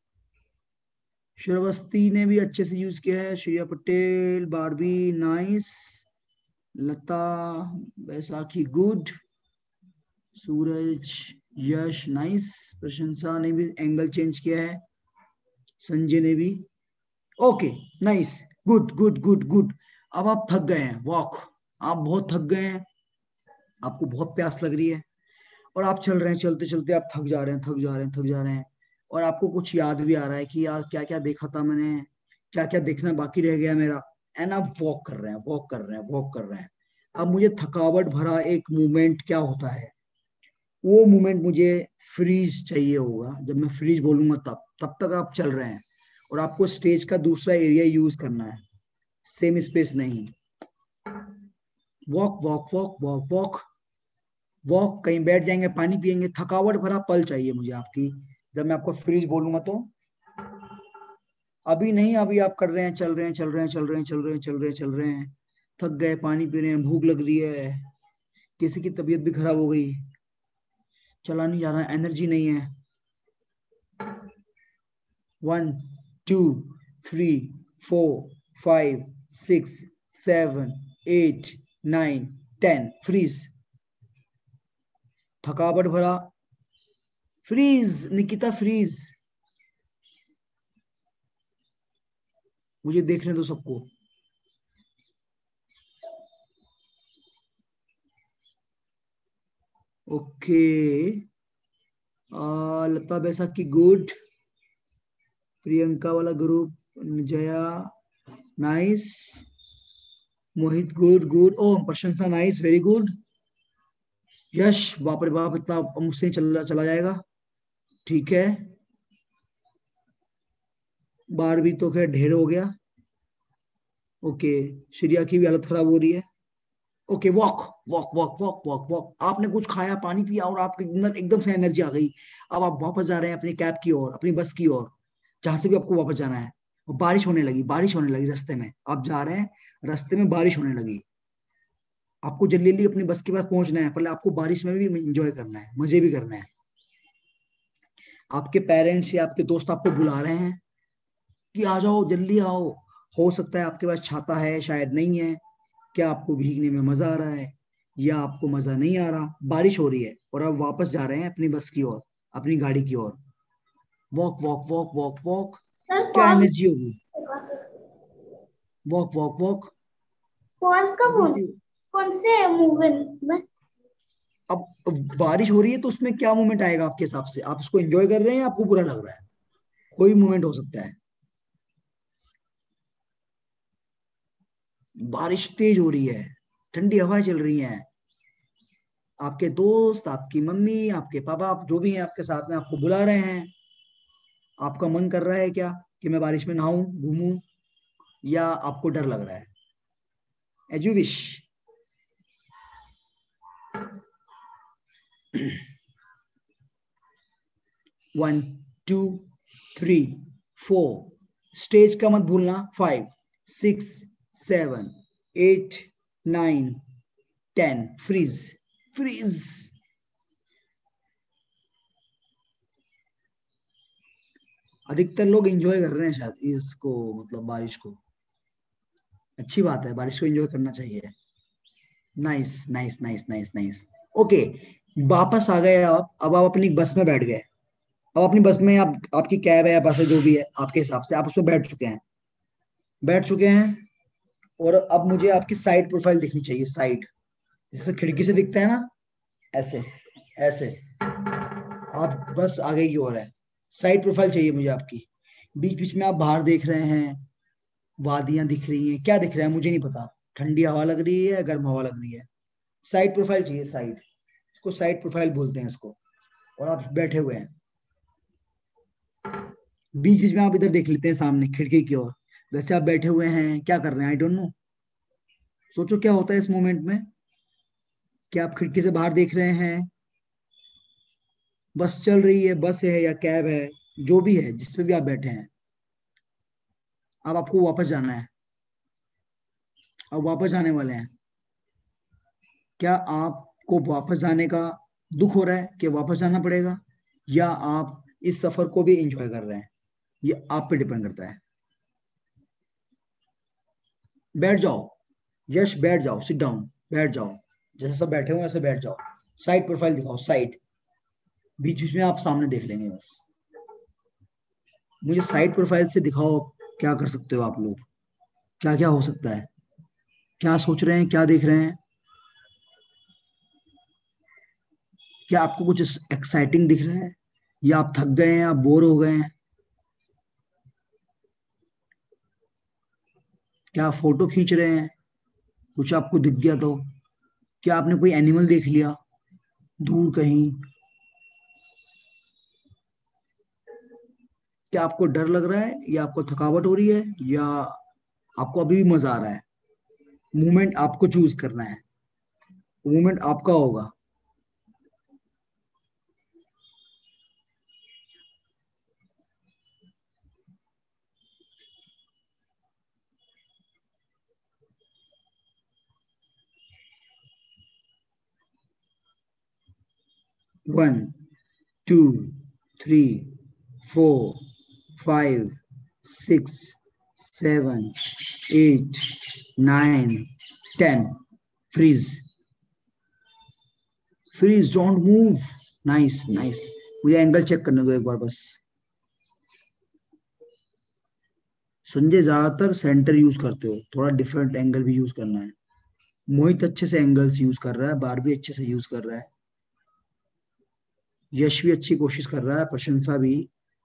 श्रवस्ती ने भी अच्छे से यूज किया है, Shreya Patel, Barbie nice, Lata Baisakhi good, Suraj Yash nice, Prashansa ने भी एंगल चेंज किया है, संजय ने भी। Okay nice, good good good good. अब आप थक गए हैं, वॉक, आप बहुत थक गए हैं, आपको बहुत प्यास लग रही है और आप चल रहे हैं, चलते चलते आप थक जा रहे हैं, थक जा रहे हैं, थक जा रहे हैं, और आपको कुछ याद भी आ रहा है कि यार क्या क्या देखा था मैंने, क्या क्या देखना बाकी रह गया मेरा, एंड आप वॉक कर रहे हैं, वॉक कर रहे हैं, वॉक कर रहे हैं। अब मुझे थकावट भरा एक मूवमेंट क्या होता है, वो मूवमेंट मुझे फ्रीज चाहिए होगा, जब मैं फ्रीज बोलूंगा तब तक आप चल रहे हैं, और आपको स्टेज का दूसरा एरिया यूज करना है, सेम स्पेस नहीं। Walk walk walk walk walk walk, कहीं बैठ जाएंगे, पानी पिएंगे, थकावट भरा पल चाहिए मुझे आपकी, जब मैं आपको फ्रीज बोलूंगा तो। अभी नहीं, अभी आप कर रहे हैं, चल रहे हैं, चल रहे हैं, चल रहे हैं, चल रहे हैं, चल रहे हैं, चल रहे हैं, थक गए, पानी पी रहे हैं, भूख लग रही है, किसी की तबीयत भी खराब हो गई, चला नहीं जा रहा, एनर्जी नहीं है। 1 2 3 4 5 6 7 8 9 10, फ्रीज, थकावट भरा फ्रीज, निकिता फ्रीज, मुझे देखने दो सबको। ओके, लता बैसाखी गुड, प्रियंका वाला group, Jaya nice, Mohit good good, ओ प्रशंसा नाइस, वेरी गुड, यश बाप रे बाप इतना मुझसे चला जाएगा, ठीक है, बार भी तो खैर ढेर हो गया। ओके, श्रेया की भी हालत खराब हो रही है। Okay, walk walk walk walk walk walk, आपने कुछ खाया, पानी पिया, और आपके अंदर एकदम से एनर्जी आ गई, अब आप वापस जा रहे हैं अपनी कैब की ओर, अपनी बस की ओर, जहां से भी आपको वापस जाना है। और बारिश होने लगी, बारिश होने लगी, रास्ते में आप जा रहे हैं, रास्ते में बारिश होने लगी, आपको जल्दी जल्दी अपनी बस के पास पहुंचना है, पहले आपको बारिश में भी एंजॉय करना है, मजे भी करना है। आपके पेरेंट्स या आपके दोस्त आपको बुला रहे हैं कि आ जाओ, जल्दी आओ, हो सकता है आपके पास छाता है, शायद नहीं है, क्या आपको भीगने में मजा आ रहा है या आपको मजा नहीं आ रहा, बारिश हो रही है और आप वापस जा रहे हैं अपनी बस की ओर, अपनी गाड़ी की ओर। Walk walk walk walk walk, क्या एनर्जी होगी, वॉक वॉक वॉक। पॉज कब हो कौन से मूवमेंट में? अब बारिश हो रही है तो उसमें क्या मूवमेंट आएगा आपके हिसाब से? आप इसको एंजॉय कर रहे हैं या आपको बुरा लग रहा है? कोई मूवमेंट हो सकता है। बारिश तेज हो रही है, ठंडी हवाएं चल रही हैं, आपके दोस्त, आपकी मम्मी, आपके पापा, आप जो भी हैं आपके साथ में, आपको बुला रहे हैं। आपका मन कर रहा है क्या कि मैं बारिश में नहाऊं, घूमूं, या आपको डर लग रहा है? As you wish. 1 2 3 4, स्टेज का मत भूलना। 5 6 7 8 9 10, फ्रीज फ्रीज। अधिकतर लोग एंजॉय कर रहे हैं शायद इसको, मतलब बारिश को। अच्छी बात है, बारिश को एंजॉय करना चाहिए। Nice nice nice nice nice. Okay, वापस आ गए आप। अब आप अपनी बस में बैठ गए। अब अपनी बस में, आप आपकी कैब है या बस है जो भी है आपके हिसाब से, आप उसमें बैठ चुके हैं, बैठ चुके हैं। और अब मुझे आपकी साइड प्रोफाइल दिखनी चाहिए। साइड, जैसे खिड़की से दिखता है ना, ऐसे ऐसे। आप बस आगे की ओर है, साइड प्रोफाइल चाहिए मुझे आपकी। बीच बीच में आप बाहर देख रहे हैं, वादियां दिख रही हैं, क्या दिख रहा है मुझे नहीं पता। ठंडी हवा लग रही है, गर्म हवा लग रही है। साइड प्रोफाइल चाहिए, साइड। इसको साइड प्रोफाइल बोलते हैं इसको। और आप बैठे हुए हैं, बीच बीच में आप इधर देख लेते हैं सामने खिड़की की ओर। वैसे आप बैठे हुए हैं, क्या कर रहे हैं? I don't know. सोचो क्या होता है इस मोमेंट में। क्या आप खिड़की से बाहर देख रहे हैं? बस चल रही है, बस है या कैब है, जो भी है, जिस पे भी आप बैठे हैं। अब आपको वापस जाना है, अब वापस जाने वाले हैं। क्या आपको वापस जाने का दुख हो रहा है कि वापस जाना पड़ेगा, या आप इस सफर को भी एंजॉय कर रहे हैं? ये आप पे डिपेंड करता है। बैठ जाओ, यश बैठ जाओ, सिट डाउन, बैठ जाओ। जैसे सब बैठे हुए हैं ऐसे बैठ जाओ। साइड प्रोफाइल दिखाओ, साइड। बीच बीच में आप सामने देख लेंगे बस। मुझे साइड प्रोफाइल से दिखाओ, क्या कर सकते हो आप लोग, क्या क्या हो सकता है, क्या सोच रहे हैं, क्या देख रहे हैं? क्या आपको कुछ एक्साइटिंग दिख रहा है, या आप थक गए हैं, आप बोर हो गए हैं? क्या आप फोटो खींच रहे हैं, कुछ आपको दिख गया तो? क्या आपने कोई एनिमल देख लिया दूर कहीं? क्या आपको डर लग रहा है, या आपको थकावट हो रही है, या आपको अभी भी मजा आ रहा है? मूवमेंट आपको चूज करना है, मूवमेंट आपका होगा। One two three four five six seven eight nine 10, freeze freeze, don't move. Nice nice. मुझे एंगल चेक करने दो एक बार बस। संजय ज्यादातर सेंटर यूज करते हो, थोड़ा डिफरेंट एंगल भी यूज करना है। मोहित अच्छे से एंगल्स यूज कर रहा है, बार भी अच्छे से यूज कर रहा है, यश भी अच्छी कोशिश कर रहा है, प्रशंसा भी।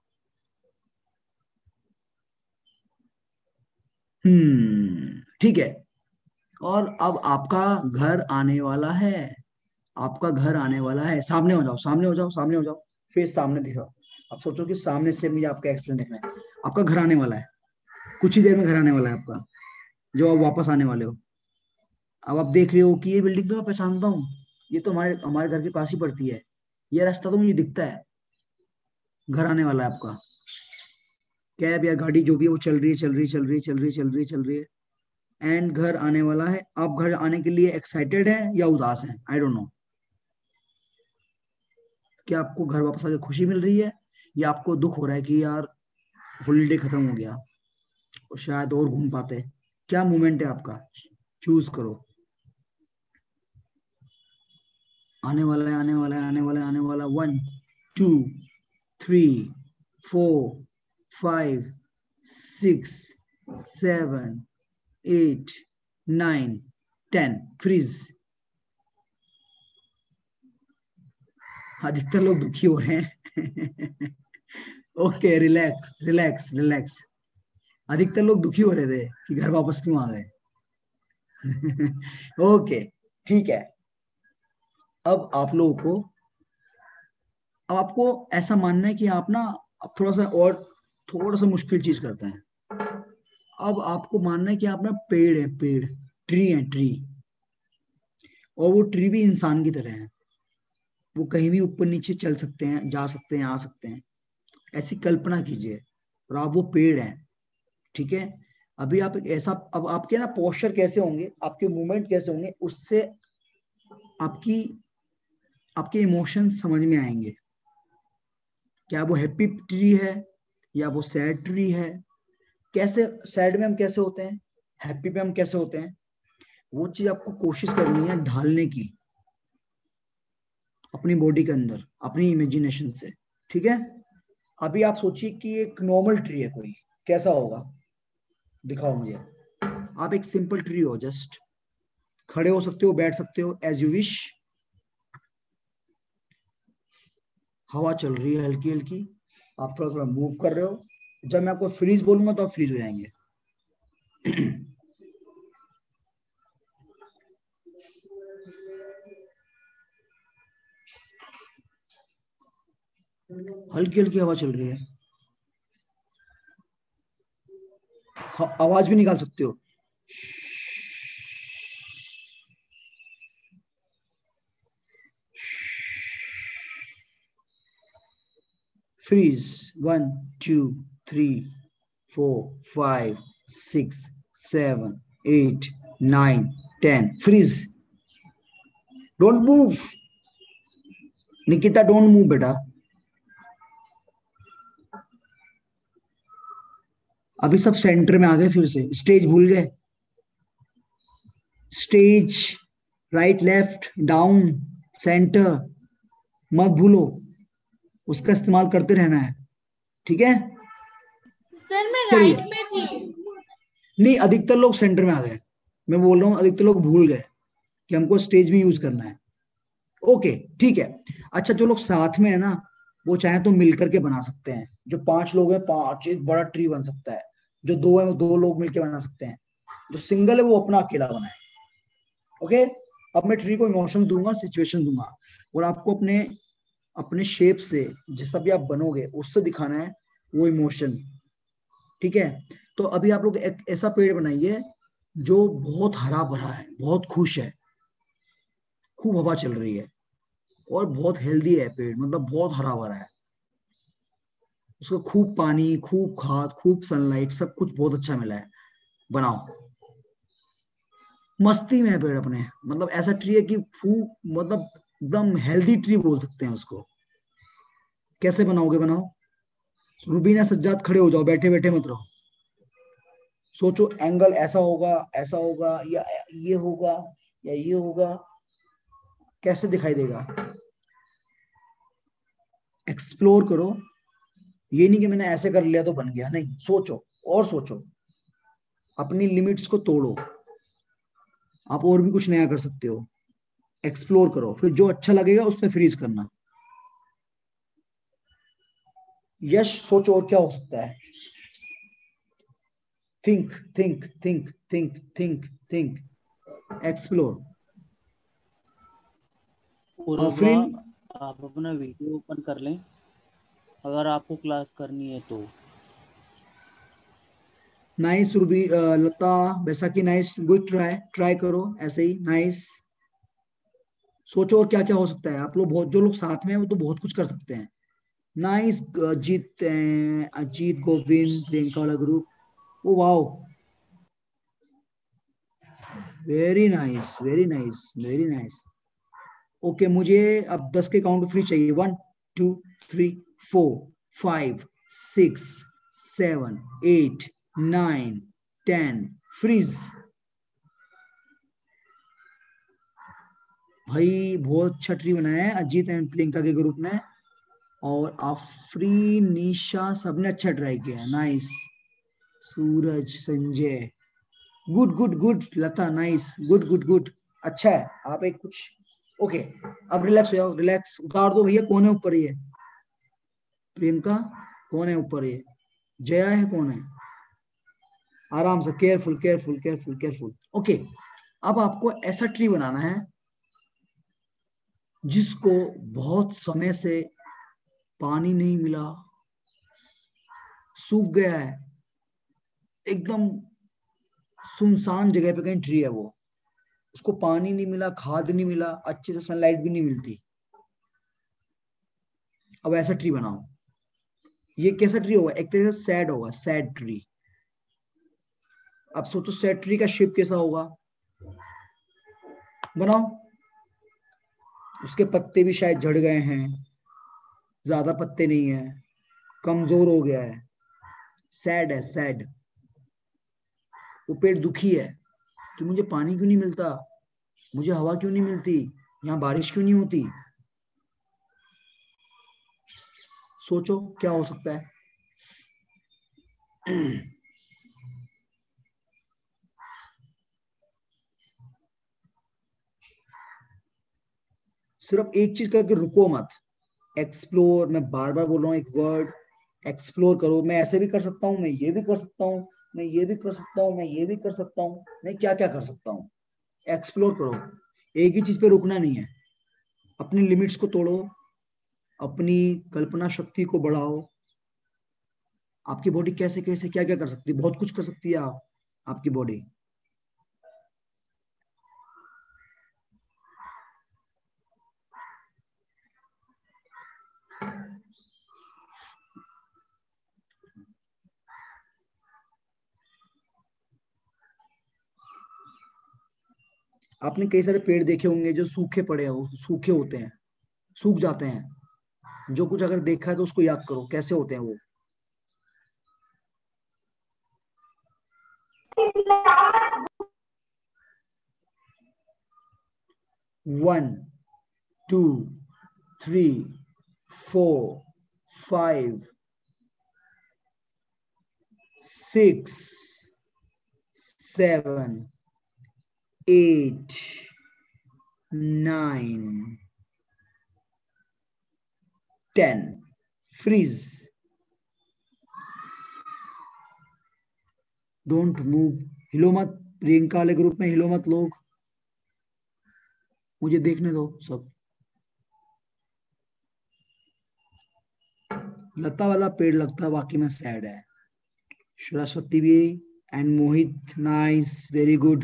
ठीक है। और अब आपका घर आने वाला है, आपका घर आने वाला है। सामने हो जाओ, सामने हो जाओ, सामने हो जाओ, फेस सामने दिखाओ। आप सोचो कि सामने से मुझे आपका एक्सप्रेशन देखना है। आपका घर आने वाला है, कुछ ही देर में घर आने वाला है आपका, जो आप वापस आने वाले हो। अब आप देख रहे हो कि ये बिल्डिंग तो मैं पहचानता हूँ, ये तो हमारे हमारे घर के पास ही पड़ती है, ये रास्ता तो मुझे दिखता है। घर आने वाला है आपका। कैब या गाड़ी जो भी है वो चल रही है, चल रही है, चल रही है, चल रही है, चल रही है, चल रही है, एंड घर आने वाला है। आप घर आने के लिए एक्साइटेड है या उदास है? I don't know. क्या आपको घर वापस आके खुशी मिल रही है, या आपको दुख हो रहा है कि यार हॉलीडे खत्म हो गया और शायद और घूम पाते? क्या मोमेंट है आपका? चूज करो। आने वाला है, आने वाला है, आने वाला है, आने वाला। 1 2 3 4 5 6 7 8 9 10 फ्रीज। अधिकतर लोग दुखी हो रहे हैं। Okay relax relax relax. अधिकतर लोग दुखी हो रहे थे कि घर वापस क्यों आ गए। ओके ठीक है। अब आप लोगों को, अब आपको ऐसा मानना है कि आप ना अब थोड़ा सा मुश्किल चीज करते हैं। अब आपको मानना है कि आप ना पेड़ है, पेड़ ट्री है, ट्री, और वो ट्री भी इंसान की तरह है। वो कहीं भी ऊपर नीचे चल सकते हैं, जा सकते हैं, आ सकते हैं। ऐसी कल्पना कीजिए और आप वो पेड़ हैं, ठीक है। अभी आप एक ऐसा, अब आपके ना पोस्चर कैसे होंगे, आपके मूवमेंट कैसे होंगे, उससे आपकी आपके इमोशंस समझ में आएंगे। क्या वो हैप्पी ट्री है या वो सैड ट्री है। कैसे सैड में हम कैसे होते हैं, हैप्पी पे हम कैसे होते हैं, वो चीज आपको कोशिश करनी है ढालने की अपनी बॉडी के अंदर, अपनी इमेजिनेशन से, ठीक है। अभी आप सोचिए कि एक नॉर्मल ट्री है कोई, कैसा होगा, दिखाओ मुझे। आप एक सिंपल ट्री हो, जस्ट खड़े हो सकते हो, बैठ सकते हो, एज यू विश। हवा चल रही है हल्की हल्की, आप थोड़ा थोड़ा मूव कर रहे हो। जब मैं आपको फ्रीज बोलूंगा तो आप फ्रीज हो जाएंगे। हल्की हल्की हवा चल रही है, आवाज भी निकाल सकते हो। Freeze 1 2 3 4 5 6 7 8 9 10 freeze. Don't move Nikita, don't move बेटा। अभी सब सेंटर में आ गए, फिर से स्टेज भूल गए। Stage, right left down centre मत भूलो, उसका इस्तेमाल करते रहना है, ठीक है। सर मैं चलिए, राइट पे थी। नहीं अधिकतर लोग सेंटर में आ गए, मैं बोल रहा हूँ अधिकतर लोग भूल गए कि हमको स्टेज भी यूज करना है। ओके ठीक है। अच्छा जो लोग साथ में है ना, वो चाहे तो मिलकर के बना सकते हैं। जो 5 लोग हैं, 5 एक बड़ा ट्री बन सकता है। जो 2 है वो 2 लोग मिलकर बना सकते हैं। जो सिंगल है वो अपना अकेला बनाए। ओके, अब मैं ट्री को इमोशन दूंगा, सिचुएशन दूंगा, और आपको अपने अपने शेप से जैसा भी आप बनोगे उससे दिखाना है वो इमोशन, ठीक है। तो अभी आप लोग एक ऐसा पेड़ बनाइए जो बहुत हरा भरा है, बहुत खुश है, खूब हवा चल रही है और बहुत हेल्दी है पेड़, मतलब बहुत हरा भरा है। उसको खूब पानी, खूब खाद, खूब सनलाइट, सब कुछ बहुत अच्छा मिला है। बनाओ, मस्ती में है पेड़ अपने, मतलब ऐसा ट्री है कि खूब, मतलब एकदम हेल्दी ट्री बोल सकते हैं उसको। कैसे बनाओगे, बनाओ। रुबीना सज्जाद खड़े हो जाओ, बैठे बैठे मत रहो। सोचो एंगल ऐसा होगा या ये होगा या ये होगा, कैसे दिखाई देगा। एक्सप्लोर करो। ये नहीं कि मैंने ऐसे कर लिया तो बन गया, नहीं, सोचो और सोचो, अपनी लिमिट्स को तोड़ो। आप और भी कुछ नया कर सकते हो, एक्सप्लोर करो, फिर जो अच्छा लगेगा उसमें फ्रीज करना। यश सोचो और क्या हो सकता है। Think think think think think think, explore. Purva, Afreen, आप अपना वीडियो ओपन कर लें अगर आपको क्लास करनी है तो। Nice Ruby, Lata Baisakhi, nice, good try, try करो ऐसे ही, नाइस। सोचो और क्या क्या हो सकता है। आप लोग बहुत, जो लोग साथ में हैं वो तो बहुत कुछ कर सकते हैं। नाइस, अजीत, अजीत गोविंद प्रियंका वाला group, oh wow, very nice very nice very nice. Okay, मुझे अब 10 के काउंट फ्री चाहिए। 1 2 3 4 5 6 7 8 9 10 फ्रीज। भाई बहुत अच्छा ट्री बनाया है अजीत एंड प्रियंका के ग्रुप ने, और आफरीन, निशा, सबने अच्छा ट्राई किया है, nice. Suraj, Sanjay, good good good Lata, nice, good good good, अच्छा है। आप एक कुछ ओके, अब रिलैक्स हो जाओ, रिलैक्स, उतार दो भैया। कौन है ऊपर? ये प्रियंका, कौन है ऊपर? ये जया है, कौन है? आराम से, careful careful careful careful. Okay, अब आपको ऐसा ट्री बनाना है जिसको बहुत समय से पानी नहीं मिला, सूख गया है, एकदम सुनसान जगह पे कहीं ट्री है वो, उसको पानी नहीं मिला, खाद नहीं मिला, अच्छे से सनलाइट भी नहीं मिलती। अब ऐसा ट्री बनाओ। ये कैसा ट्री होगा? एक तरह से सैड होगा, सैड ट्री। अब सोचो सैड ट्री का शेप कैसा होगा, बनाओ। उसके पत्ते भी शायद झड़ गए हैं, ज्यादा पत्ते नहीं है, कमजोर हो गया है, सैड है, सैड। वो पेड़ दुखी है कि मुझे पानी क्यों नहीं मिलता, मुझे हवा क्यों नहीं मिलती, यहाँ बारिश क्यों नहीं होती। सोचो क्या हो सकता है। सिर्फ एक चीज करके रुको मत, एक्सप्लोर। मैं बार बार बोल रहा हूँ एक वर्ड, एक्सप्लोर करो। मैं ऐसे भी कर सकता हूँ, मैं ये भी कर सकता हूँ, मैं ये भी कर सकता हूँ, मैं ये भी कर सकता हूँ, मैं क्या क्या कर सकता हूँ। एक्सप्लोर करो, एक ही चीज पे रुकना नहीं है। अपनी लिमिट्स को तोड़ो, अपनी कल्पना शक्ति को बढ़ाओ। आपकी बॉडी कैसे कैसे क्या क्या कर सकती है, बहुत कुछ कर सकती है आपकी बॉडी। आपने कई सारे पेड़ देखे होंगे जो सूखे पड़े हो, सूखे होते हैं, सूख जाते हैं। जो कुछ अगर देखा है तो उसको याद करो, कैसे होते हैं वो। One, two, three, 4, 5, 6, 7, 8, 9, 10। Freeze, don't move, हिलो मत। प्रियंका वाले ग्रुप में हिलो मत लोग, मुझे देखने दो सब। लता वाला पेड़ लगता है बाकी में सैड है। सरस्वती भी, and Mohit, nice, very good.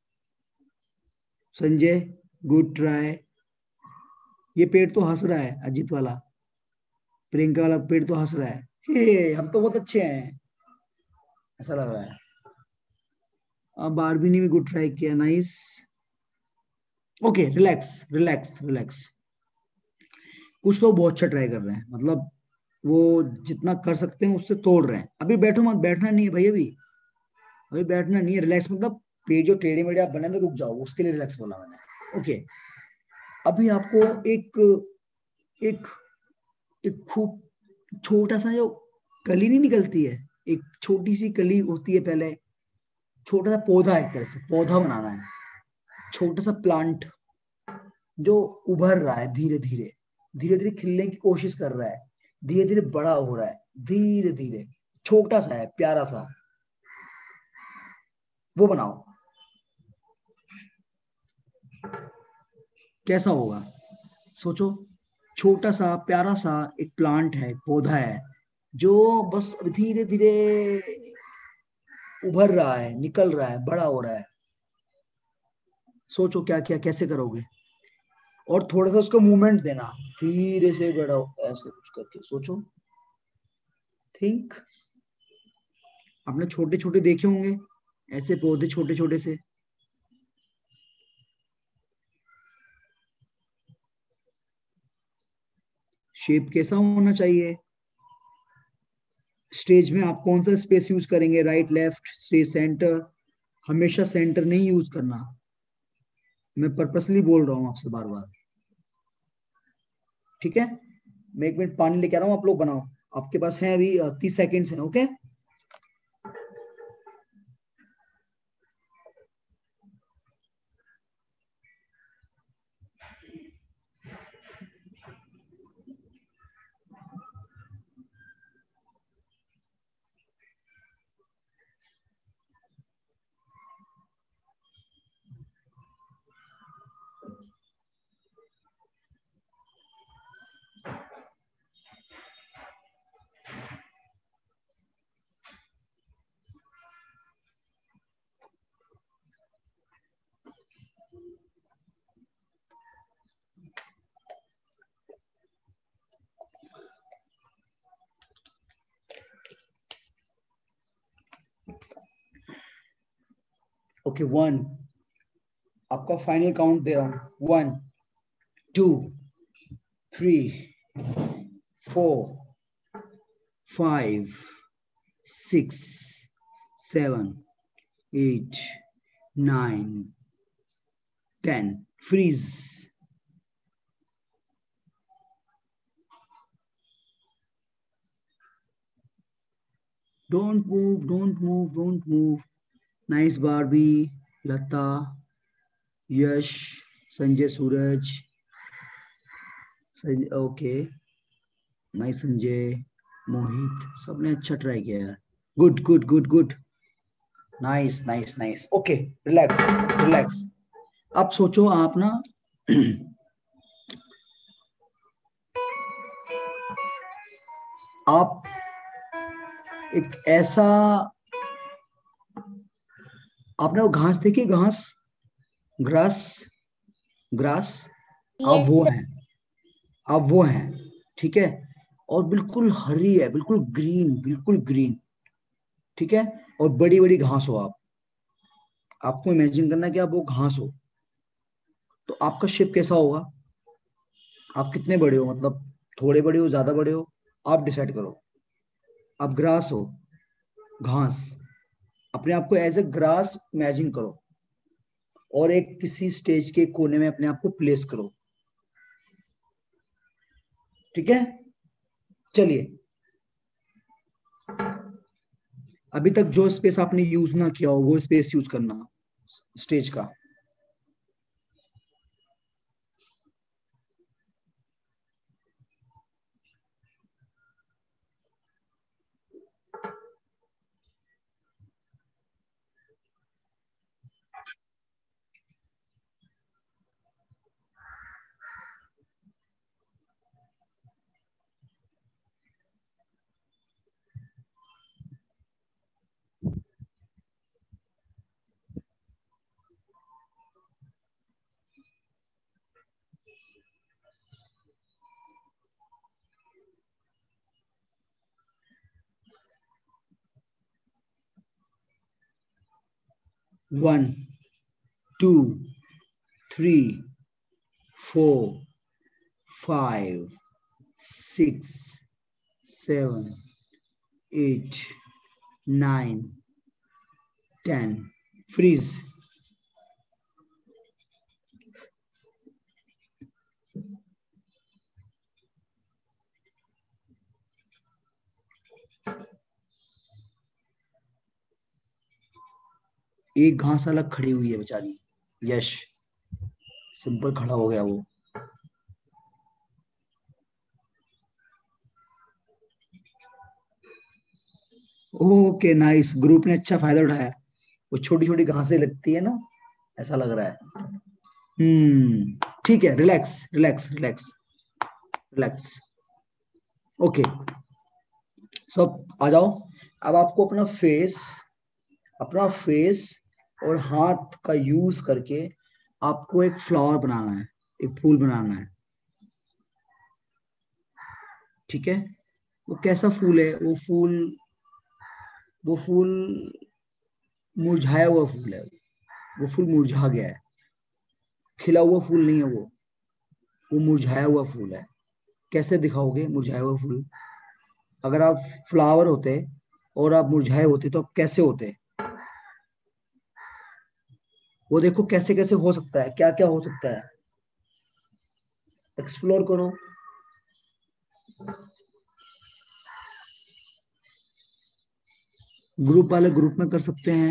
Sanjay, good try. ये पेड़ तो हंस रहा है, अजीत वाला। प्रियंका वाला पेड़ तो हंस रहा है, हे हम तो बहुत अच्छे हैं, ऐसा लग रहा है। अब बारबी ने भी गुड ट्राई किया, nice. Okay, relax relax relax. कुछ लोग बहुत अच्छा ट्राई कर रहे हैं, मतलब वो जितना कर सकते हैं उससे तोड़ रहे हैं। अभी बैठो मत, बैठना नहीं है भाई, अभी बैठना नहीं है। रिलैक्स मतलब पेड़ जो टेढ़े मेढ़े आप बने तो रुक जाओ, उसके लिए रिलैक्स बोला मैंने। ओके, अभी आपको एक एक एक खूब छोटा सा जो कली नहीं निकलती है, एक छोटी सी कली होती है पहले, छोटा सा पौधा, एक तरह से पौधा बनाना है। छोटा सा प्लांट जो उभर रहा है, धीरे धीरे धीरे धीरे खिलने की कोशिश कर रहा है, धीरे धीरे बड़ा हो रहा है, धीरे धीरे। छोटा सा है, प्यारा सा, वो बनाओ। कैसा होगा सोचो। छोटा सा प्यारा सा एक प्लांट है, पौधा है, जो बस धीरे धीरे उभर रहा है, निकल रहा है, बड़ा हो रहा है। सोचो क्या क्या कैसे करोगे, और थोड़ा सा उसको मूवमेंट देना, धीरे से बड़ा हो, ऐसे कुछ करके सोचो। थिंक। आपने छोटे छोटे देखे होंगे ऐसे पौधे, छोटे छोटे से। शेप कैसा होना चाहिए? स्टेज में आप कौन सा स्पेस यूज करेंगे, राइट लेफ्ट, स्टेज सेंटर? हमेशा सेंटर नहीं यूज करना, मैं पर्पसली बोल रहा हूं आपसे बार बार, ठीक है। मैं 1 मिनट पानी लेके आ रहा हूं, आप लोग बनाओ। आपके पास है अभी 30 सेकेंड्स है, ओके। ओके 1, आपका फाइनल काउंट दे रहा हूं, 1 2 3 4 5 6 7 8 9 10 freeze. Don't move, don't move, don't move. Nice Barbie, Lata, Yash, Sanjay Suraj. Okay. Nice Sanjay, Mohit. सबने अच्छा ट्राई किया यार. Good, good, good, good. Nice, nice, nice. Okay, relax, relax. अब सोचो आप ना आप एक ऐसा, आपने वो घास देखी, घास, ग्रास, ग्रास, आप Yes, वो sir. हैं, आप वो हैं, ठीक है, और बिल्कुल हरी है, बिल्कुल ग्रीन, बिल्कुल ग्रीन, ठीक है, और बड़ी बड़ी घास हो आप, आपको इमेजिन करना कि आप वो घास हो, तो आपका शेप कैसा होगा, आप कितने बड़े हो, मतलब थोड़े बड़े हो, ज्यादा बड़े हो, आप डिसाइड करो। आप ग्रास हो, घास, अपने आप को एज ए ग्रास इमेजिन करो और एक किसी स्टेज के कोने में अपने आप को प्लेस करो, ठीक है। चलिए, अभी तक जो स्पेस आपने यूज ना किया हो वो स्पेस यूज करना स्टेज का। One, two, three, 4, 5, 6, 7, 8, 9, 10, freeze. एक घास अलग खड़ी हुई है बेचारी, यश, सिंपल खड़ा हो गया वो। ओके नाइस, ग्रुप ने अच्छा फायदा उठाया, वो छोटी छोटी घासें लगती है ना, ऐसा लग रहा है। ठीक है, relax relax relax relax. Okay, सब आ जाओ। अब आपको अपना फेस और हाथ का यूज करके आपको एक फ्लावर बनाना है, एक फूल बनाना है, ठीक है। वो कैसा फूल है, वो फूल मुरझाया हुआ फूल है, वो फूल मुरझा गया है, खिला हुआ फूल नहीं है वो मुरझाया हुआ फूल है। कैसे दिखाओगे मुरझाया हुआ फूल? अगर आप फ्लावर होते और आप मुरझाए होते तो आप कैसे होते? वो देखो कैसे कैसे हो सकता है, क्या क्या हो सकता है, एक्सप्लोर करो। ग्रुप वाले ग्रुप में कर सकते हैं।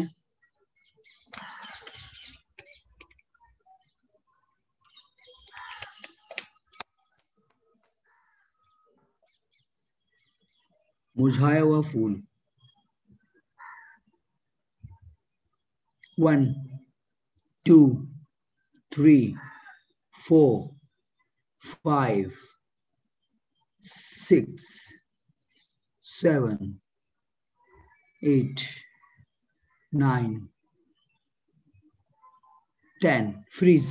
मुरझाया हुआ फूल, 1, 2, 3, 4, 5, 6, 7, 8, 9, 10, फ्रीज।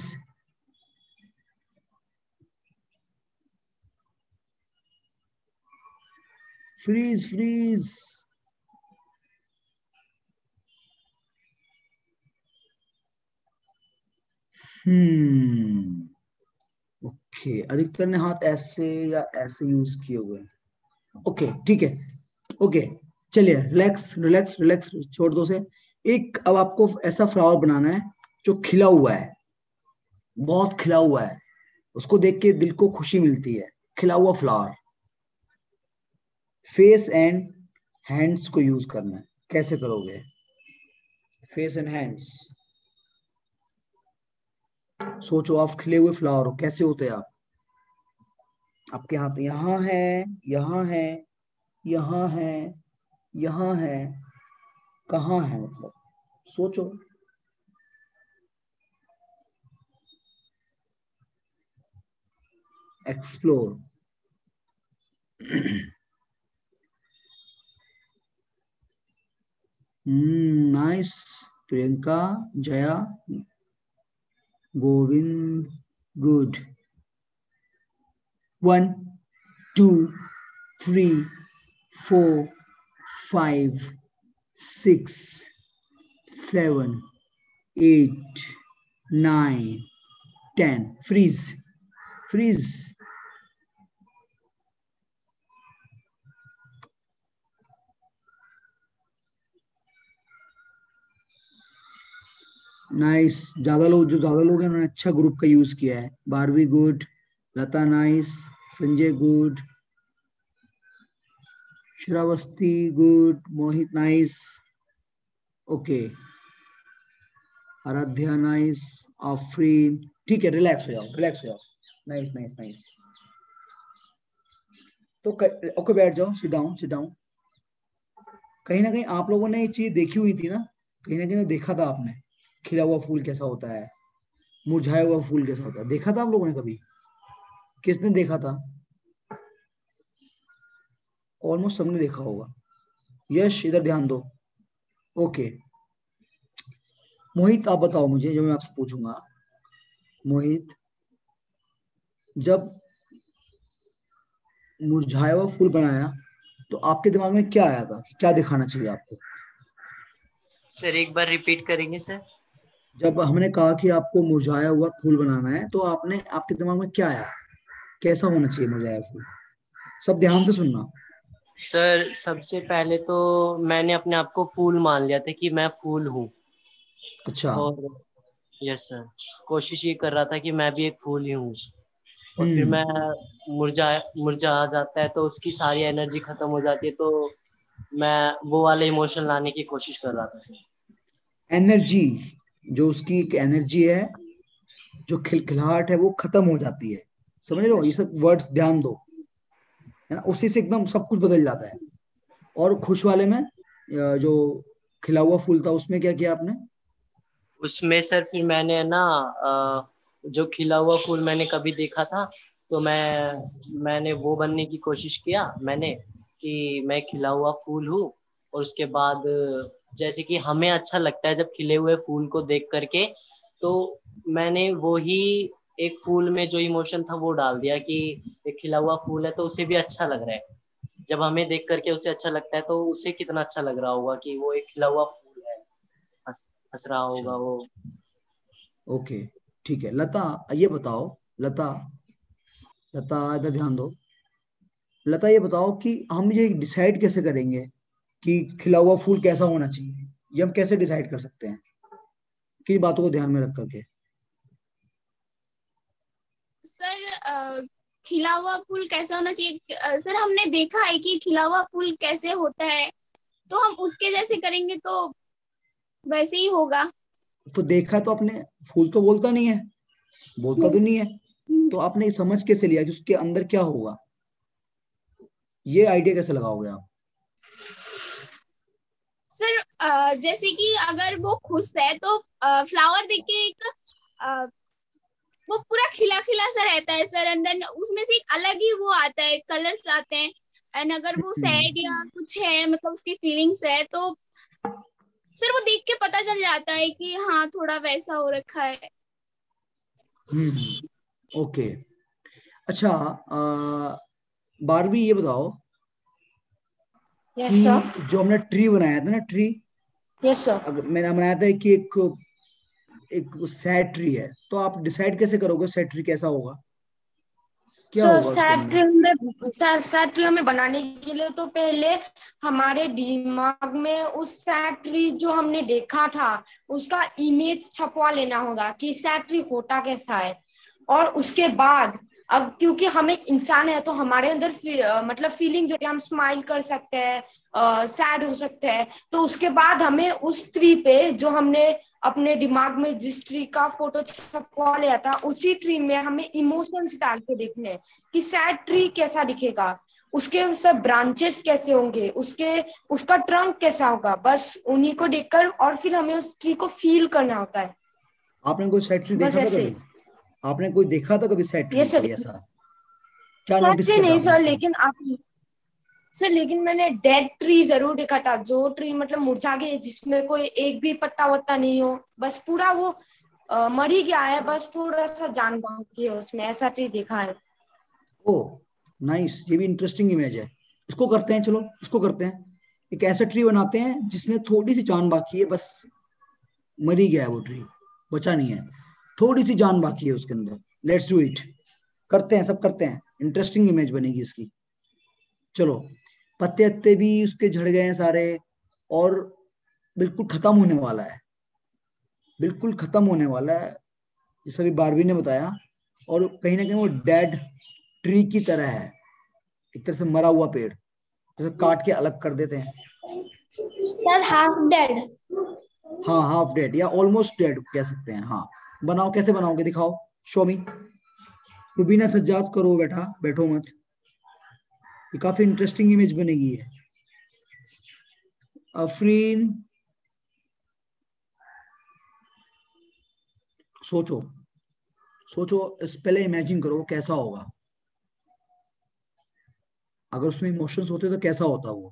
Freeze freeze. ओके, अधिकतर ने हाथ ऐसे या ऐसे यूज किए हुए हैं। ओके ठीक है, ओके चलिए, रिलैक्स रिलैक्स रिलैक्स, छोड़ दो से। एक अब आपको ऐसा फ्लावर बनाना है जो खिला हुआ है, बहुत खिला हुआ है, उसको देख के दिल को खुशी मिलती है, खिला हुआ फ्लावर। फेस एंड हैंड्स को यूज करना है। कैसे करोगे? फेस एंड हैंड्स, सोचो, आप खिले हुए फ्लावर हो, कैसे होते हैं आप? आपके हाथ यहाँ है, यहाँ है, यहाँ है, यहाँ है, कहाँ है, मतलब सोचो। Explore. Nice Priyanka, Jaya, Govind, good. 1 2 3 4 5 6 7 8 9 10। Freeze, freeze. Nice. ज्यादा लोग, जो ज्यादा लोग हैं उन्होंने अच्छा ग्रुप का यूज किया है। बारहवीं good, Lata nice, Sanjay good, Shravasti good, Mohit nice, okay, Aaradhya nice, Afreen, ठीक है, रिलैक्स हो जाओ, रिलैक्स हो जाओ। Nice nice nice. तो ओके, बैठ जाओ, सिट डाउन, सिट डाउन। कहीं ना कहीं आप लोगों ने ये चीज देखी हुई थी ना, कहीं ना कहीं देखा था आपने, खिला हुआ फूल कैसा होता है, मुरझाया हुआ फूल कैसा होता है, देखा था आप लोगों ने कभी? किसने देखा था? ऑलमोस्ट सबने देखा होगा। यश, इधर ध्यान दो। ओके, मोहित आप बताओ मुझे, जो मैं आपसे पूछूंगा, मोहित, जब मुरझाया हुआ फूल बनाया तो आपके दिमाग में क्या आया था, क्या दिखाना चाहिए आपको? सर एक बार रिपीट करेंगे सर? जब हमने कहा कि आपको मुरझाया हुआ फूल बनाना है तो आपने, आपके दिमाग में क्या आया, कैसा होना चाहिए मुरझाया फूल? सब ध्यान से सुनना। सर सबसे पहले तो मैंने अपने आप को फूल मान लिया था कि मैं फूल हूँ। अच्छा। और यस सर, कोशिश ये कर रहा था कि मैं भी एक फूल ही हूँ। और फिर मैं मुरझा मुरझा जाता है तो उसकी सारी एनर्जी खत्म हो जाती है, तो मैं वो वाले इमोशन लाने की कोशिश कर रहा था सर। एनर्जी, जो उसकी एक एनर्जी है, जो खिलखिलाहट है, वो खत्म हो जाती है। समझ रहे हो? ये सब वर्ड्स ध्यान दो, है ना, उसी से एकदम सब कुछ बदल जाता है। और खुश वाले में, जो खिला हुआ फूल था, उसमें क्या किया आपने? उसमें सर फिर मैंने ना जो खिला हुआ फूल मैंने कभी देखा था, तो मैंने वो बनने की कोशिश किया मैंने, कि मैं खिला हुआ फूल हूँ। और उसके बाद जैसे कि हमें अच्छा लगता है जब खिले हुए फूल को देख करके, तो मैंने वो ही एक फूल में जो इमोशन था वो डाल दिया कि एक खिला हुआ फूल है तो उसे भी अच्छा लग रहा है। जब हमें देख करके उसे अच्छा लगता है तो उसे कितना अच्छा लग रहा होगा कि वो एक खिला हुआ फूल है, हंस हंस रहा अच्छा, होगा वो। ओके ठीक है। लता, ये बताओ, लता, लता इधर ध्यान दो। लता ये बताओ कि हम ये डिसाइड कैसे करेंगे कि खिला हुआ फूल कैसा होना चाहिए? ये हम कैसे डिसाइड कर सकते हैं, किन बातों को ध्यान में रख करके? सर खिला हुआ फूल कैसा होना चाहिए, सर हमने देखा है कि खिला हुआ फूल कैसे होता है, तो हम उसके जैसे करेंगे तो वैसे ही होगा। तो देखा तो आपने, फूल तो बोलता नहीं है, बोलता तो नहीं है, तो आपने समझ कैसे लिया कि उसके अंदर क्या होगा? ये आइडिया कैसे लगाओगे आप? सर जैसे कि अगर वो खुश है तो फ्लावर देख के एक वो पूरा खिला खिला सा रहता है सर, अंदर उसमें से एक अलग ही वो आता है, कलर्स आते हैं। एंड अगर वो सैड या कुछ है, मतलब उसकी फीलिंग्स है, तो सर वो देख के पता चल जाता है कि हाँ थोड़ा वैसा हो रखा है। ओके। अच्छा, बारहवीं ये बताओ यस सर। कि जो हमने ट्री बनाया था ना, ट्री, यस सर। मैंने बनाया था कि एक एक सैड ट्री है, तो आप डिसाइड कैसे करोगे सैड ट्री कैसा होगा, क्या सो होगा उसके अंदर? सैड ट्री हमें बनाने के लिए तो पहले हमारे दिमाग में उस सैड ट्री जो हमने देखा था उसका इमेज छपवा लेना होगा कि सैड ट्री होता कैसा है। और उसके बाद अब क्योंकि हम एक इंसान है तो हमारे अंदर मतलब फीलिंग्स होती है, हम स्माइल कर सकते हैं, सैड हो सकते हैं। तो उसके बाद हमें उस ट्री पे जो हमने अपने दिमाग में जिस ट्री का फोटो छपवा लिया था उसी ट्री में हमें इमोशंस डाल के देखने हैं कि सैड ट्री कैसा दिखेगा, उसके सब ब्रांचेस कैसे होंगे, उसका ट्रंक कैसा होगा, बस उन्हीं को देखकर और फिर हमें उस ट्री को फील करना होता है। आपने कोई सैड ट्री बस देखा था ऐसे। कभी? आपने कोई देखा था कभी सैड ये ट्री सर कोई ऐसा? क्या नोटिस किया था नहीं आपने सर, उसमें? लेकिन मैंने डेड ट्री जरूर देखा था, जो ट्री मतलब मुरझा गई जिसमें कोई एक भी पत्ता वत्ता नहीं हो, बस पूरा वो मर ही गया है, बस थोड़ा सा जान बाकी है उसमें, ऐसा ट्री देखा है। ओ नाइस, ये भी इंटरेस्टिंग इमेज है। इसको करते हैं, चलो इसको करते हैं, एक ऐसा ट्री बनाते हैं जिसमें थोड़ी सी जान बाकी है, बस मर ही गया है वो ट्री, बचा नहीं है, थोड़ी सी जान बाकी है उसके अंदर। लेट्स डू इट, करते हैं, सब करते हैं, इंटरेस्टिंग इमेज बनेगी इसकी। चलो, पत्ते अत्ते भी उसके झड़ गए हैं सारे, और बिल्कुल खत्म होने वाला है, बिल्कुल खत्म होने वाला है, जैसा भी बारबी ने बताया। और कहीं ना कहीं वो डेड ट्री की तरह है, एक तरह से मरा हुआ पेड़, जैसे काट के अलग कर देते हैं। Sir half dead. हाँ, हाफ डेड या ऑलमोस्ट डेड कह सकते हैं। हाँ, बनाओ, कैसे बनाओगे दिखाओ, शो मी। रुबीना सज्जाद करो बेटा, बैठो मत, ये काफी इंटरेस्टिंग इमेज बनेगी है। अफरीन, सोचो सोचो, इस पहले इमेजिन करो कैसा होगा, अगर उसमें इमोशंस होते तो कैसा होता वो,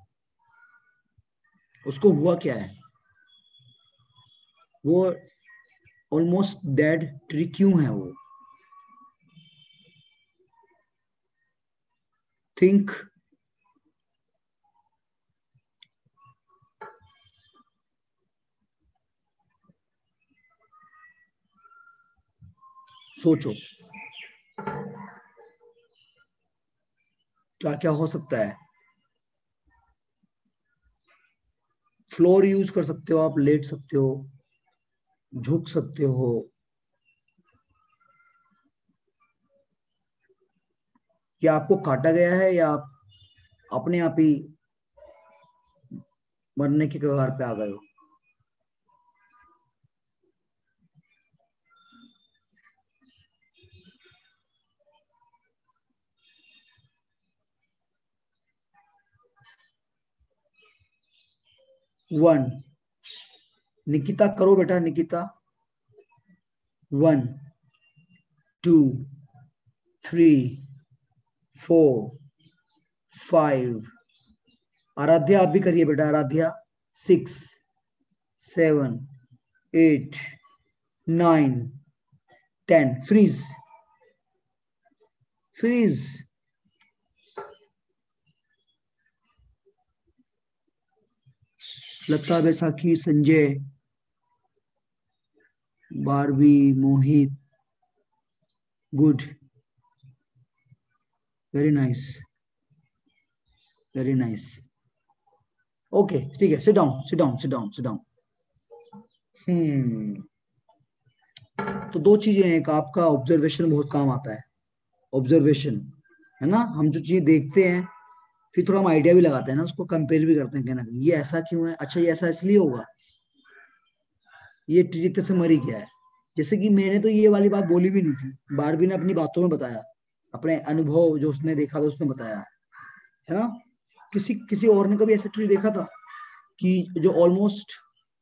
उसको हुआ क्या है, वो ऑलमोस्ट डेड ट्री क्यों है वो, थिंक। सोचो क्या क्या हो सकता है। फ्लोर यूज कर सकते हो आप, लेट सकते हो, झुक सकते हो, या आपको काटा गया है, या आप अपने आप ही मरने के कगार पे आ गए हो। वन, निकिता करो बेटा, निकिता। 1 2 3 4 5, आराध्या आप भी करिए बेटा, Aaradhya. 6 7 8 9 10, freeze, freeze. Lata, Baisakhi, Sanjay, Barbie, Mohit, good, very nice, very nice. Okay, ठीक है, sit down, sit down, sit down, sit down. तो दो चीजें हैं, एक आपका ऑब्जर्वेशन बहुत काम आता है, ऑब्जर्वेशन है ना, हम जो चीजें देखते हैं फिर थोड़ा हम आइडिया भी लगाते हैं ना, उसको कंपेयर भी करते हैं, कहना ये ऐसा क्यों है, अच्छा ये ऐसा इसलिए होगा, ये ट्री से मरी क्या है। जैसे कि मैंने तो ये वाली बात बोली भी नहीं थी, बारबी ने अपनी बातों में बताया, अपने अनुभव जो उसने देखा था उसमें बताया है ना। किसी किसी और ने कभी ऐसा ट्री देखा था कि जो ऑलमोस्ट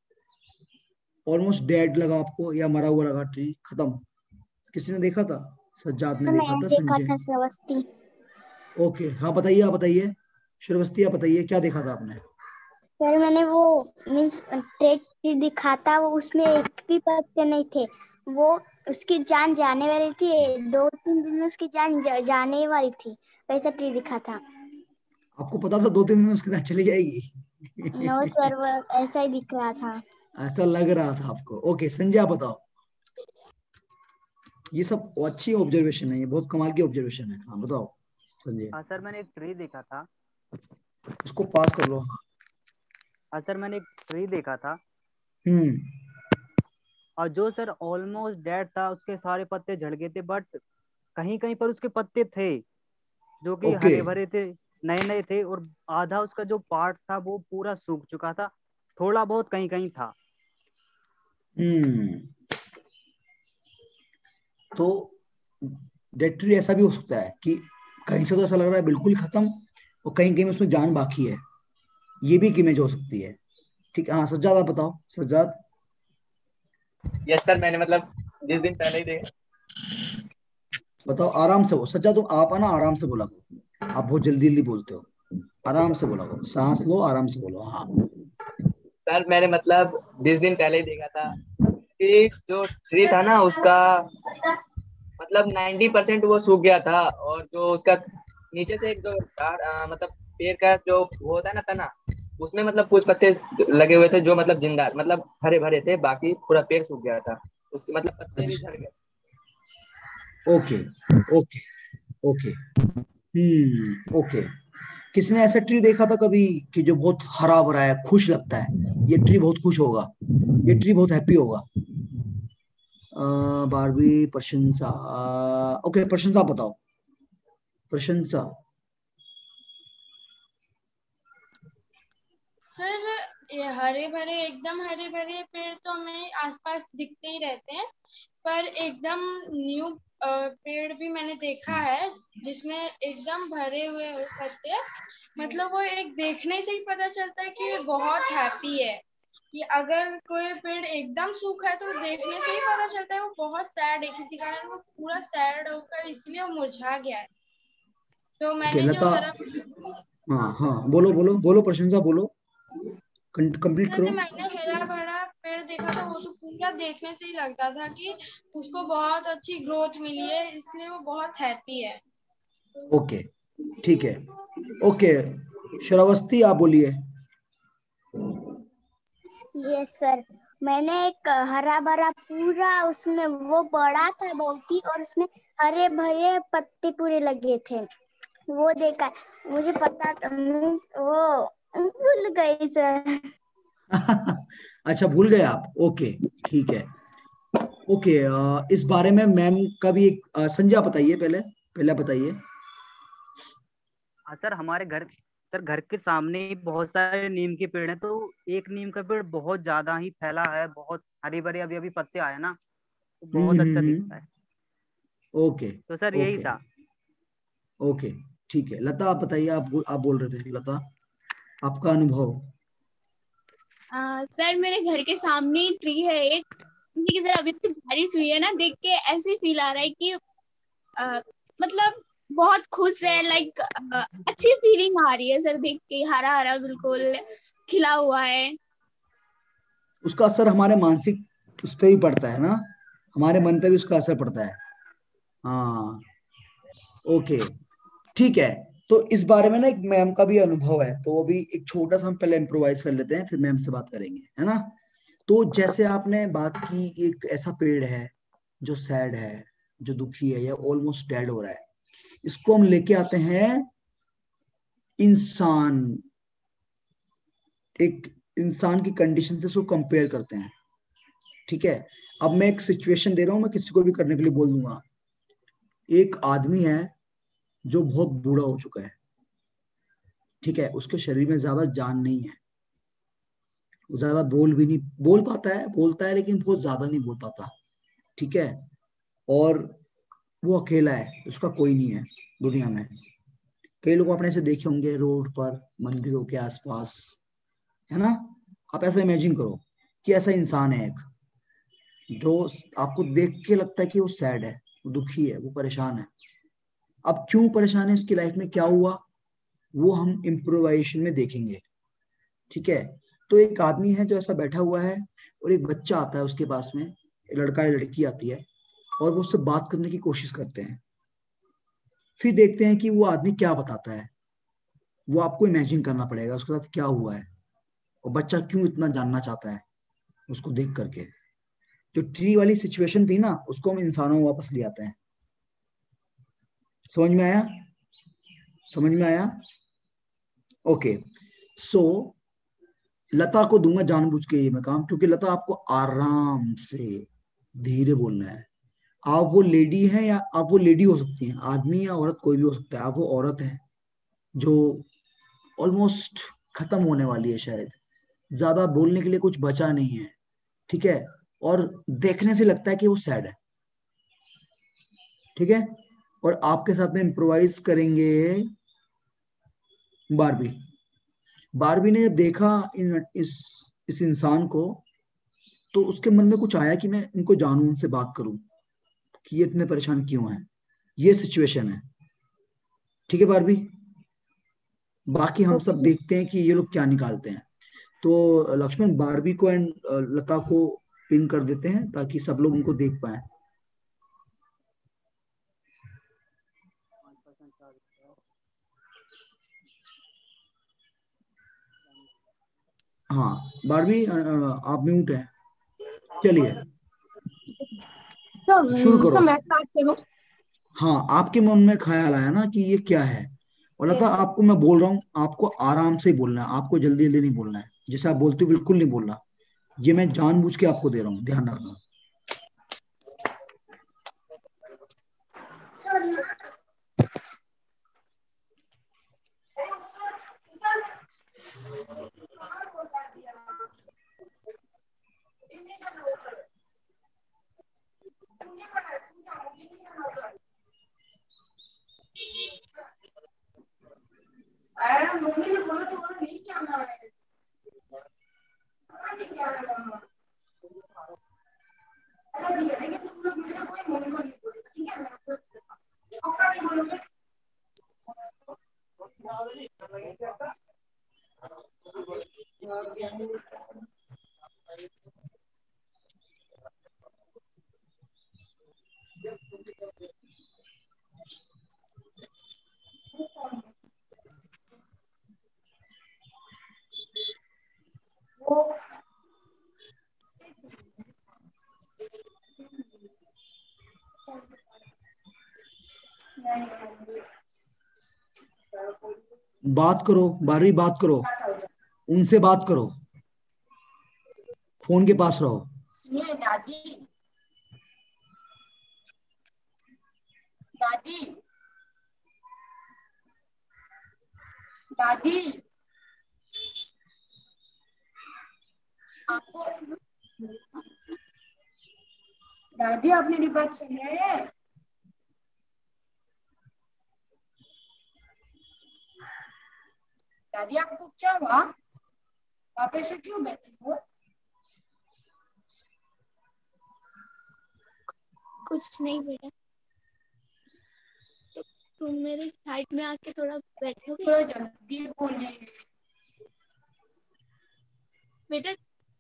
डेड लगा आपको, या मरा हुआ लगा ट्री, खत्म, किसी ने देखा था? सज्जाद ने देखा था, संजय। था श्रावस्ती। ओके, हाँ बताइए, आप बताइए श्रीवस्ती, आप बताइए क्या देखा था आपने? सर मैंने वो मीन्स ट्रेड दिखा था, वो उसमें एक भी पत्ते नहीं थे, वो उसकी जान जाने वाली थी, 2-3 दिन में उसकी जान जाने वाली थी, वैसा ट्री दिखा था। आपको पता था 2-3 दिन में उसके साथ चली जाएगी? नो सर, वो ऐसा ही दिख रहा था। ऐसा लग रहा था आपको? ओके, संजय आप बताओ। ये सब अच्छी ऑब्जर्वेशन है, ये बहुत कमाल की ऑब्जर्वेशन है। हाँ बताओ संजय। हाँ सर, मैंने एक ट्री देखा था। उसको पास कर लो। हाँ सर, मैंने एक ट्री देखा था हम्म। और जो सर ऑलमोस्ट डेड था, उसके सारे पत्ते झड़ गए थे, बट कहीं कहीं पर उसके पत्ते थे जो कि ओके। हरे भरे थे, नए नए थे, और आधा उसका जो पार्ट था वो पूरा सूख चुका था, थोड़ा बहुत कहीं कहीं था। हम्म। तो डेड ट्री ऐसा भी हो सकता है कि कहीं से तो ऐसा लग रहा है बिल्कुल खत्म, और कहीं कहीं उसमें जान बाकी है, ये भी एक इमेज हो सकती है। ठीक है। हाँ सज्जाद आप बताओ। सज्जाद। यस सर, मैंने मतलब जिस दिन पहले ही देखा। बताओ आराम से। वो सज्जाद तुम आप आना आराम से बोला करो, आप बहुत जल्दी जल्दी बोलते हो, आराम से बोला करो, सांस लो, आराम से बोलो। हाँ। सर मैंने मतलब 20 दिन पहले ही देखा था कि जो ट्री था ना उसका मतलब 90% वो सूख गया था, और जो उसका नीचे से एक जो मतलब पेड़ का जो वो होता है ना तना, उसमें मतलब कुछ पत्ते लगे हुए थे जो मतलब जिंदा मतलब हरे भरे थे, बाकी पूरा पेड़ सूख गया था, उसके मतलब पत्ते भी झड़ गए। Okay okay okay. ओके। किसने ऐसा ट्री देखा था कभी कि जो बहुत हरा भरा है, खुश लगता है, ये ट्री बहुत खुश होगा, ये ट्री बहुत हैप्पी होगा? बारबी, प्रशंसा। ओके प्रशंसा बताओ। प्रशंसा। सर ये हरे भरे, एकदम हरे भरे पेड़ तो हमें आसपास दिखते ही रहते हैं, पर एकदम न्यू पेड़ भी मैंने देखा है जिसमें एकदम भरे हुए पत्ते, मतलब वो एक देखने से ही पता चलता है कि ये बहुत हैप्पी है। कि अगर कोई पेड़ एकदम सूखा है तो देखने से ही पता चलता है वो बहुत सैड है, किसी कारण वो पूरा सैड होकर इसलिए वो मुरझा गया है। तो ओके मैंने जो लता। हरा हाँ हाँ बोलो बोलो बोलो, प्रशंसा बोलो, कंप्लीट जो करो। मैंने हरा भरा पेड़ देखा था वो तो पूरा देखने से ही लगता था कि उसको बहुत अच्छी ग्रोथ मिली है, इसलिए वो बहुत हैप्पी है। ओके ठीक है। ओके श्रावस्ती आप बोलिए। यस सर, मैंने एक हरा भरा पूरा, उसमें वो बड़ा था बहुत ही, और उसमें हरे भरे पत्ते पूरे लगे थे, वो देखा है। मुझे पता मीन्स वो भूल गई सर। अच्छा भूल गए आप। ओके ठीक है। ओके इस बारे में मैम का भी एक संजय आप बताइए, पहले पहले बताइए। हाँ सर, हमारे घर के सामने ही बहुत सारे नीम के पेड़ हैं, तो एक नीम का पेड़ बहुत ज्यादा ही फैला है, बहुत हरे भरे अभी अभी पत्ते आए ना, तो बहुत अच्छा दिखता है। ओके तो सर यही ओके था। ओके ठीक है। लता आप बताइए, आप बोल रहे थे लता, आपका अनुभव। सर मेरे घर के सामने ही ट्री है एक, क्योंकि सर अभी भी बारिश हुई है ना, देख के ऐसे फील आ रहा है कि मतलब बहुत खुश है, लाइक अच्छी फीलिंग आ रही है सर देख के, हरा हरा बिल्कुल खिला हुआ है। उसका असर हमारे मानसिक उस पर भी पड़ता है ना, हमारे मन पे भी उसका असर पड़ता है। हाँ ओके ठीक है। तो इस बारे में ना एक मैम का भी अनुभव है, तो वो भी एक छोटा सा हम पहले इम्प्रोवाइज कर लेते हैं, फिर मैम से बात करेंगे, है ना। तो जैसे आपने बात की, एक ऐसा पेड़ है जो सैड है, जो दुखी है या ऑलमोस्ट डेड हो रहा है, इसको हम लेके आते हैं इंसान, एक इंसान की कंडीशन से उसको कंपेयर करते हैं। ठीक है। अब मैं एक सिचुएशन दे रहा हूं, मैं किसी को भी करने के लिए बोल दूंगा। एक आदमी है जो बहुत बूढ़ा हो चुका है, ठीक है, उसके शरीर में ज्यादा जान नहीं है, वो ज्यादा बोल भी नहीं बोल पाता है, बोलता है लेकिन बहुत ज्यादा नहीं बोल पाता, ठीक है। और वो अकेला है, उसका कोई नहीं है दुनिया में। कई लोग आपने ऐसे देखे होंगे रोड पर, मंदिरों के आसपास, है ना। आप ऐसा इमेजिन करो कि ऐसा इंसान है एक, जो आपको देख के लगता है कि वो सैड है, वो दुखी है, वो परेशान है। अब क्यों परेशान है, उसकी लाइफ में क्या हुआ, वो हम इम्प्रोवाइजेशन में देखेंगे। ठीक है। तो एक आदमी है जो ऐसा बैठा हुआ है, और एक बच्चा आता है उसके पास में, लड़का या लड़की आती है, और वो उससे बात करने की कोशिश करते हैं। फिर देखते हैं कि वो आदमी क्या बताता है। वो आपको इमेजिन करना पड़ेगा उसके साथ क्या हुआ है, और बच्चा क्यों इतना जानना चाहता है उसको देख करके। जो ट्री वाली सिचुएशन थी ना, उसको हम इंसानों में वापस ले आते हैं। समझ में आया? समझ में आया? ओके, सो लता को दूंगा जानबूझ के ये मैं काम, क्योंकि लता आपको आराम से धीरे बोलना है। आप वो लेडी हैं, या आप वो लेडी हो सकती हैं, आदमी या औरत कोई भी हो सकता है। आप वो औरत है जो ऑलमोस्ट खत्म होने वाली है, शायद ज्यादा बोलने के लिए कुछ बचा नहीं है, ठीक है, और देखने से लगता है कि वो सैड है, ठीक है। और आपके साथ में इम्प्रोवाइज करेंगे बारबी। बारबी ने जब देखा इस इंसान को, तो उसके मन में कुछ आया कि मैं इनको जानूं, उनसे बात करूं कि ये इतने परेशान क्यों हैं, ये सिचुएशन है, ठीक है बारबी। बाकी हम सब देखते हैं कि ये लोग क्या निकालते हैं। तो लक्ष्मण, बारबी को एंड लता को पिन कर देते हैं ताकि सब लोग उनको देख पाए। हाँ बारबी, आप म्यूट हैं। चलिए शुरू करो। मैं स्टार्ट करूं? हाँ, आपके मन में ख्याल आया ना कि ये क्या है, और लता Yes. आपको मैं बोल रहा हूँ, आपको आराम से बोलना है, आपको जल्दी जल्दी नहीं बोलना है। जैसे आप बोलते हो बिल्कुल नहीं बोलना, ये मैं जानबूझ के आपको दे रहा हूँ, ध्यान रखना। मम्मी ने बोला तो नहीं जाना है। अच्छा ठीक है, लेकिन तुम लोग में से कोई मम्मी को नहीं बोलेगा, ठीक है? पक्का नहीं बोलोगे? बात करो बारबी, बात करो, उनसे बात करो, फोन के पास रहो। सुनिए दादी, दादी, दादी, आपको दादी, आप मेरी बात सुन रहे हैं? दादी, आपको क्या हुआ? आप ऐसे क्यों बैठे हो? कुछ नहीं बेटा, तो तुम मेरे साइड में आके थोड़ा बैठोगे? थोड़ा जल्दी बोलिए बेटा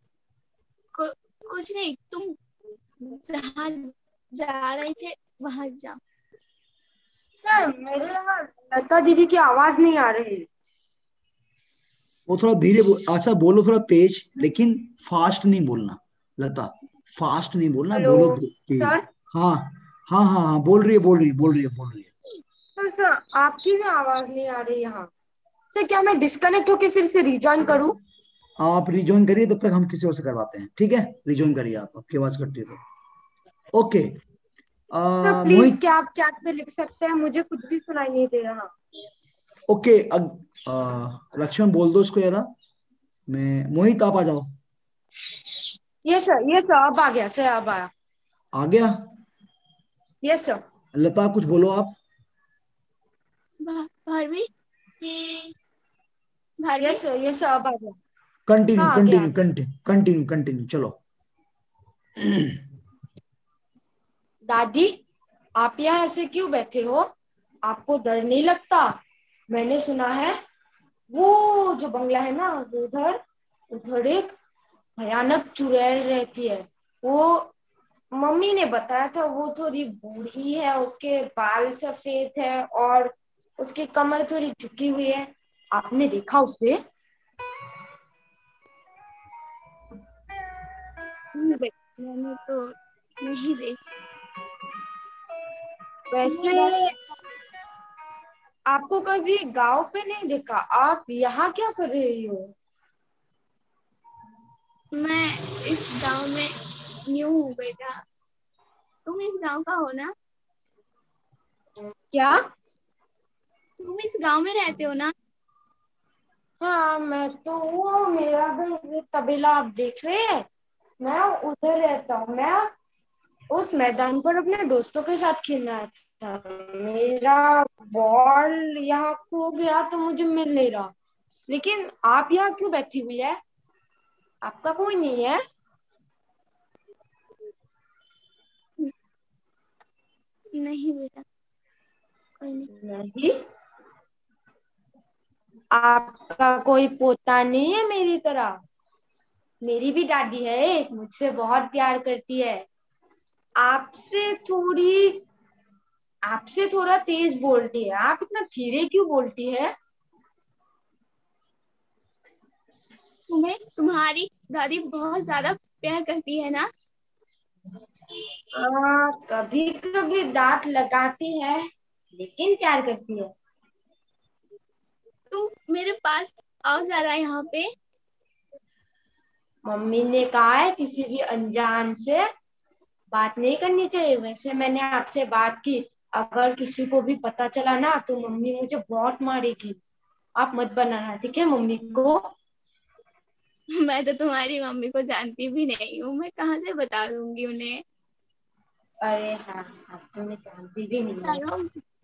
कुछ नहीं, तुम जहाँ जा रहे थे वहां जाओ। सर, मेरे यहाँ लता दीदी की आवाज नहीं आ रही। वो थोड़ा धीरे अच्छा बोलो, थोड़ा तेज, लेकिन फास्ट नहीं बोलना लता, फास्ट नहीं बोलना, हेलो बोलो तेज। सर। हाँ हाँ हाँ हाँ, बोल रही है बोल रही है बोल रही है बोल रही है। सर आपकी भी आवाज नहीं आ रही यहाँ सर। क्या मैं डिस्कनेक्ट होके फिर से रिजॉइन करूँ? आप रिजॉइन करिए, तब तक हम किसी और से करवाते हैं, ठीक है? रिजॉइन करिए, आप आपकी आवाज कटती है तो। ओके सर प्लीज, मोहित, क्या आप चैट पे लिख सकते हैं? मुझे कुछ भी सुनाई नहीं दे रहा। ओके लक्ष्मण बोल दो इसको जरा। मैं मोहित, आप आ जाओ। यस सर, अब आ गया सर, अब आया। आ गया? Yes sir. लता कुछ बोलो आप। भारवी, यस सर, अब आ गया। कंटिन्यू हाँ, कंटिन्यू कंटिन्यू कंटिन्यू कंटिन्यू, चलो। दादी, आप यहाँ ऐसे क्यों बैठे हो? आपको डर नहीं लगता? मैंने सुना है वो जो बंगला है ना, उधर एक भयानक चुड़ैल रहती है। वो मम्मी ने बताया था, वो थोड़ी बूढ़ी है, उसके बाल सफेद है और उसकी कमर थोड़ी झुकी हुई है। आपने देखा उसे? मैंने तो नहीं देख। वैसे आपको कभी गांव पे नहीं देखा, आप यहाँ क्या कर रही हो? मैं इस गांव में न्यू हूँ बेटा। तुम इस गांव का हो ना? क्या? तुम इस गांव में रहते हो ना? हाँ, मैं तो वो मेरा घर तबेला आप देख रहे हैं, मैं उधर रहता हूँ। मैं उस मैदान पर अपने दोस्तों के साथ खेलना था। मेरा बॉल यहाँ खो गया तो मुझे मिल नहीं रहा। लेकिन आप यहाँ क्यों बैठी हुई है? आपका कोई नहीं है? नहीं बेटा, कोई नहीं। नहीं, आपका कोई पोता नहीं है मेरी तरह? मेरी भी दादी है, मुझसे बहुत प्यार करती है। आपसे थोड़ी आपसे थोड़ा तेज बोलती है। आप इतना धीरे क्यों बोलती है? तुम्हें तुम्हारी दादी बहुत ज्यादा प्यार करती है ना? कभी कभी दांत लगाती है, लेकिन प्यार करती है। तुम मेरे पास आओ जरा यहाँ पे। मम्मी ने कहा है किसी भी अनजान से बात नहीं करनी चाहिए। वैसे मैंने आपसे बात की, अगर किसी को भी पता चला ना तो मम्मी मुझे बहुत मारेगी। आप मत बनाना, ठीक है मम्मी को? मैं तो तुम्हारी मम्मी को जानती भी नहीं हूँ, मैं कहाँ से बता दूंगी उन्हें। अरे हाँ, आप तो मैं जानती भी नहीं है। चलो,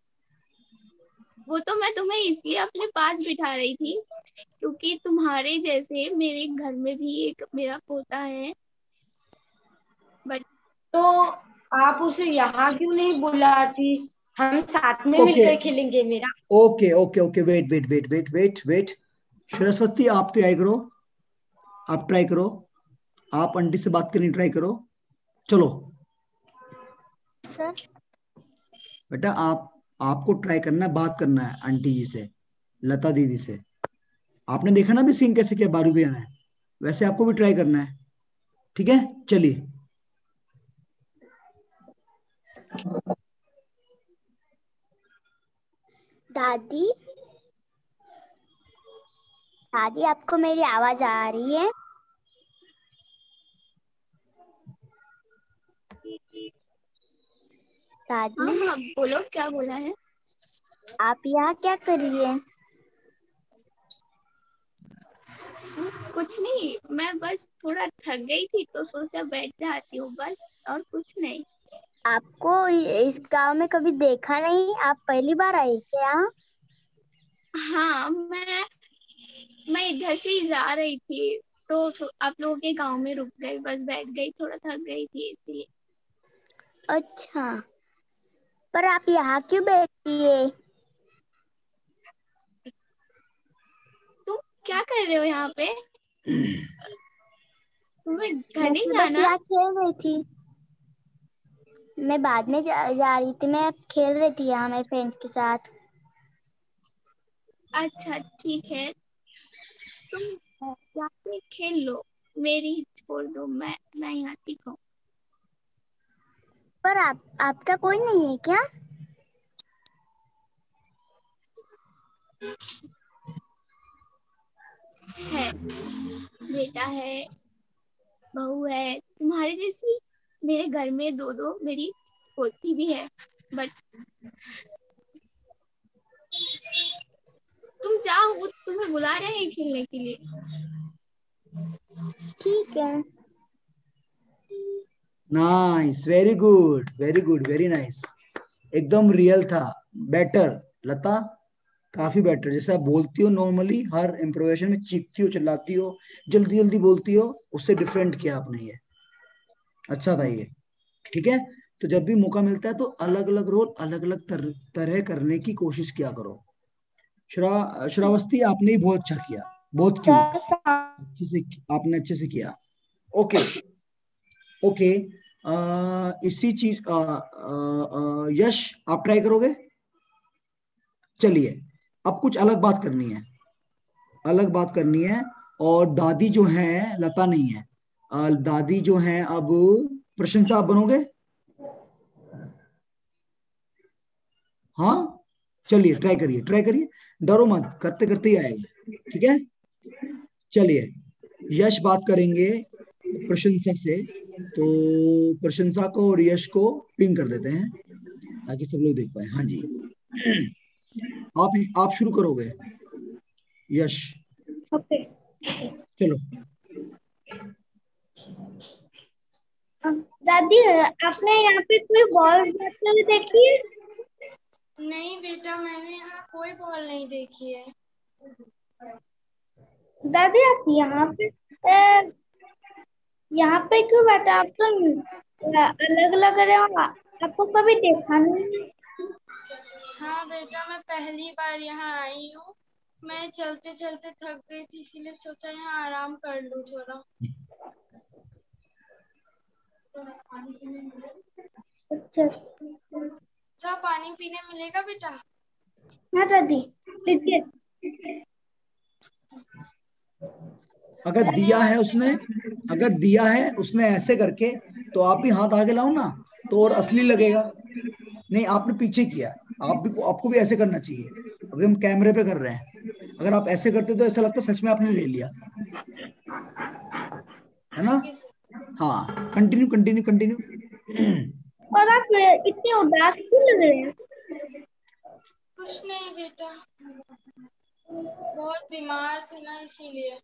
वो तो मैं तुम्हें इसलिए अपने पास बिठा रही थी क्योंकि तुम्हारे जैसे मेरे घर में भी एक मेरा पोता है। बट तो आप उसे यहाँ क्यों नहीं बुलाती? हम साथ में ओके मिलकर खेलेंगे। मेरा okay okay okay, wait wait wait wait wait wait. Saraswati, आप ट्राई करो, आप ट्राई करो, आप आंटी से बात करनी ट्राई करो। चलो सर। बेटा, आपको ट्राई करना है, बात करना है आंटी जी से, लता दीदी से। आपने देखा ना भी सिंग कैसे किया बारू भैया ने, वैसे आपको भी ट्राई करना है। ठीक है, चलिए। दादी, दादी आपको मेरी आवाज आ रही है? दादी। हाँ हाँ, बोलो क्या बोला है? आप यहाँ क्या कर रही है? कुछ नहीं, मैं बस थोड़ा थक गई थी तो सोचा बैठ जाती हूँ बस, और कुछ नहीं। आपको इस गांव में कभी देखा नहीं, आप पहली बार आई क्या? हाँ, मैं इधर से ही जा रही थी तो आप लोगों के गांव में रुक गई, बस बैठ गई, थोड़ा थक गई थी इसलिए। अच्छा, पर आप यहाँ क्यों बैठी है? तुम क्या कर रहे हो यहाँ पे? तुम्हें घर मैं नहीं तो बस जाना? यहाँ खेल रही थी। मैं बाद में जा रही थी, मैं खेल रही थी यहाँ मेरे फ्रेंड के साथ। अच्छा ठीक है, तुम जाके खेल लो, मेरी छोड़ दो, मैं यहाँ ठीक हूँ। पर आपका कोई नहीं है क्या? है, बेटा है, बहू है तुम्हारे जैसी। मेरे घर में दो मेरी पोती भी है। बट तुम जाओ, वो तुम्हें बुला रहे हैं खेलने के लिए। ठीक है। Nice, very good very good, very nice, एकदम रियल था। बेटर लता, काफी बेटर। जैसे आप बोलती हो नॉर्मली, हर इम्प्रोवेशन में चीखती हो, चिल्लाती हो, जल्दी जल्दी बोलती हो, उससे डिफरेंट किया आपने ये। अच्छा था ये। ठीक है, तो जब भी मौका मिलता है तो अलग अलग रोल अलग अलग तरह करने की कोशिश किया करो। श्रावस्ती, आपने ही बहुत अच्छा किया, बहुत क्यों, अच्छे से आपने अच्छे से किया। ओके ओके, इसी चीज यश, आप ट्राई करोगे? चलिए, अब कुछ अलग बात करनी है, अलग बात करनी है। और दादी जो है, लता नहीं है, दादी जो है, अब प्रशंसा आप बनोगे? हाँ चलिए ट्राई करिए, डरो मत, करते करते ही आएगा, ठीक है। चलिए यश बात करेंगे प्रशंसा से, तो प्रशंसा को और यश को पिन कर देते हैं ताकि सब लोग देख पाए। हाँ जी, आप शुरू करोगे यश, ओके। चलो। दादी आपने यहाँ पे कोई बॉल जाते हुए देखी है? नहीं बेटा, मैंने यहाँ कोई बॉल नहीं देखी है। दादी आप यहाँ पे क्यों बैठे? आप तो अलग लग रहे हो, आपको कभी देखा नहीं है। हाँ बेटा, मैं पहली बार यहाँ आई हूँ। मैं चलते चलते थक गई थी, इसीलिए सोचा यहाँ आराम कर लूँ थोड़ा। अच्छा पानी पीने मिलेगा बेटा? हाँ दादी लीजिए। अगर दिया है उसने ऐसे करके, तो आप भी हाथ आगे लाओ ना, तो और असली लगेगा। नहीं आपने पीछे किया, आपको भी ऐसे करना चाहिए। अभी हम कैमरे पे कर रहे हैं, अगर आप ऐसे करते तो ऐसा लगता सच में आपने ले लिया, है ना। हाँ कंटिन्यू। और आप इतने उदास क्यों लग रहे हैं? कुछ नहीं बेटा, बहुत बीमार थे ना, इसीलिए।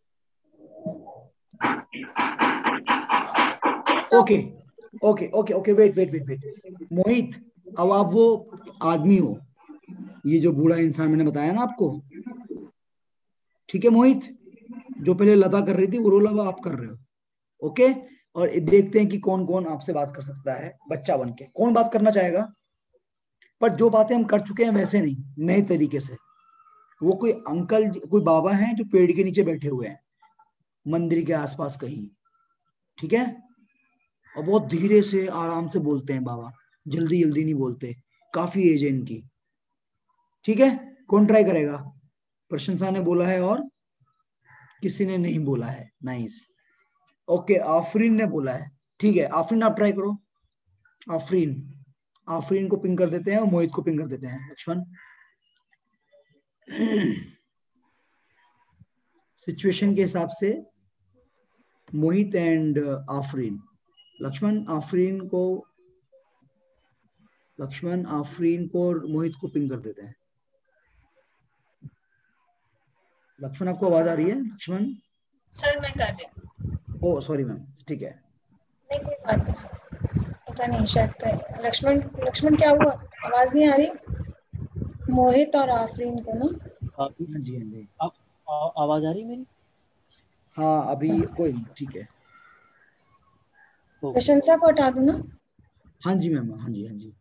ओके वेट मोहित, अब आप वो आदमी हो, ये जो बूढ़ा इंसान मैंने बताया ना आपको, ठीक है मोहित, जो पहले लता कर रही थी वो रोल अब आप कर रहे हो, ओके। और देखते हैं कि कौन कौन आपसे बात कर सकता है बच्चा बन के, कौन बात करना चाहेगा। पर जो बातें हम कर चुके हैं वैसे नहीं, नए तरीके से। वो कोई अंकल, कोई बाबा हैं जो पेड़ के नीचे बैठे हुए हैं, मंदिर के आसपास कहीं, ठीक है। और बहुत धीरे से आराम से बोलते हैं बाबा, जल्दी नहीं बोलते, काफी एज है इनकी, ठीक है। कौन ट्राई करेगा? प्रशंसा ने बोला है और किसी ने नहीं बोला है, नाइस। ओके आफरीन ने बोला है, ठीक है। आफरीन आप ट्राई करो। आफरीन को पिंग कर देते हैं और मोहित को पिंग कर देते हैं। लक्ष्मण सिचुएशन के हिसाब से मोहित एंड आफरीन, लक्ष्मण आफरीन को और मोहित को पिंग कर देते हैं। लक्ष्मण आपको आवाज आ रही है? लक्ष्मण सर मैं कर रही हूँ। ओ सॉरी मैम, ठीक है। नहीं कोई बात नहीं सर, पता नहीं शायद लक्ष्मण क्या हुआ, आवाज नहीं आ रही मोहित और आफरीन को ना? हाँ जी आवाज आ रही मेरी? हाँ अभी कोई नहीं, ठीक है। प्रशंसा को हटा दूं ना? हाँ जी मैम, हाँ जी।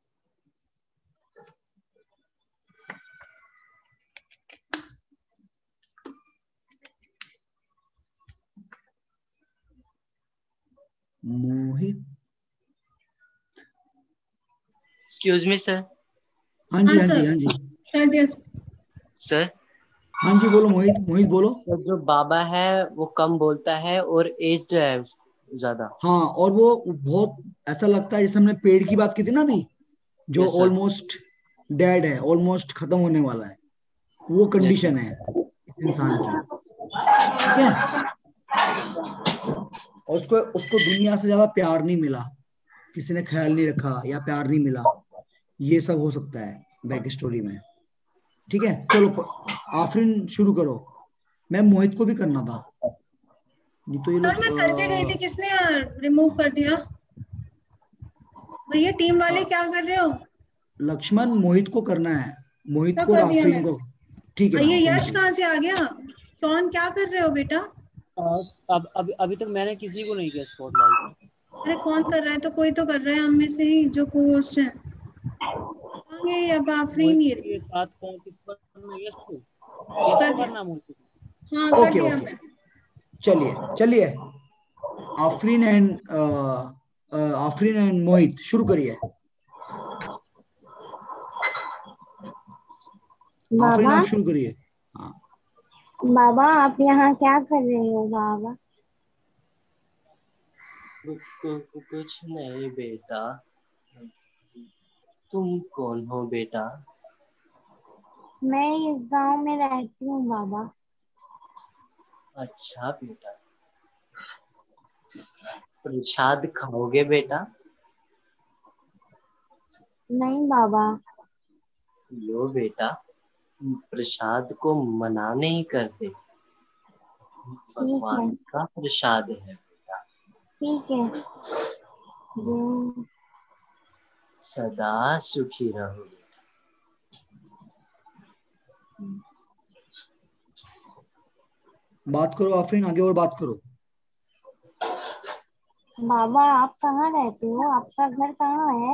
मोहित, एक्सक्यूज मी सर। हाँ जी सर हाँ जी बोलो मोहित बोलो। तो जो बाबा है वो कम बोलता है और एज्ड है ज्यादा। हाँ, और वो बहुत ऐसा लगता है जैसे हमने पेड़ की बात की थी ना अभी, जो Yes, sir. ऑलमोस्ट डेड है, ऑलमोस्ट खत्म होने वाला है, वो कंडीशन है इंसान की, ठीक है। और उसको दुनिया से ज्यादा प्यार नहीं मिला, किसी ने ख्याल नहीं रखा या प्यार नहीं मिला, ये सब हो सकता है बैक स्टोरी में, ठीक है। चलो आफरीन शुरू करो। मैं मोहित को भी करना था, नहीं तो ये सर मैं करके गई थी, किसने रिमूव कर दिया? भैया टीम वाले क्या कर रहे हो? लक्ष्मण मोहित को करना है, मोहित सब को और कर दिया आफरीन मैंने। को, ठीक है। ये यश कहाँ से आ गया? सोन क्या कर रहे हो बेटा? अब अभी तक मैंने किसी को नहीं किया स्पॉटलाइट। अरे कौन कर रहा है? तो कोई तो कर रहा है हम में से ही जो को-होस्ट है। ये अब आफरीन ही के साथ कौन किस पर यश को कर दिया। करना मोहित? हाँ कर ओके दिया ओके, मैं। चलिए आफरीन एंड मोहित शुरू करिए। आफरीन आप शुरू करिए। हाँ बाबा आप यहाँ क्या कर रहे हो बाबा? कुछ नहीं बेटा। तुम कौन हो बेटा? मैं इस गांव में रहती हूँ बाबा। अच्छा बेटा, प्रसाद खाओगे बेटा? नहीं बाबा। लो बेटा, प्रसाद को मना नहीं करते, ठीक है, भगवान का प्रसाद है बेटा। ठीक है जी। सदा सुखी रहो। बात करो आफरीन, आगे और बात करो। बाबा आप कहाँ रहते हो? आपका घर कहाँ है?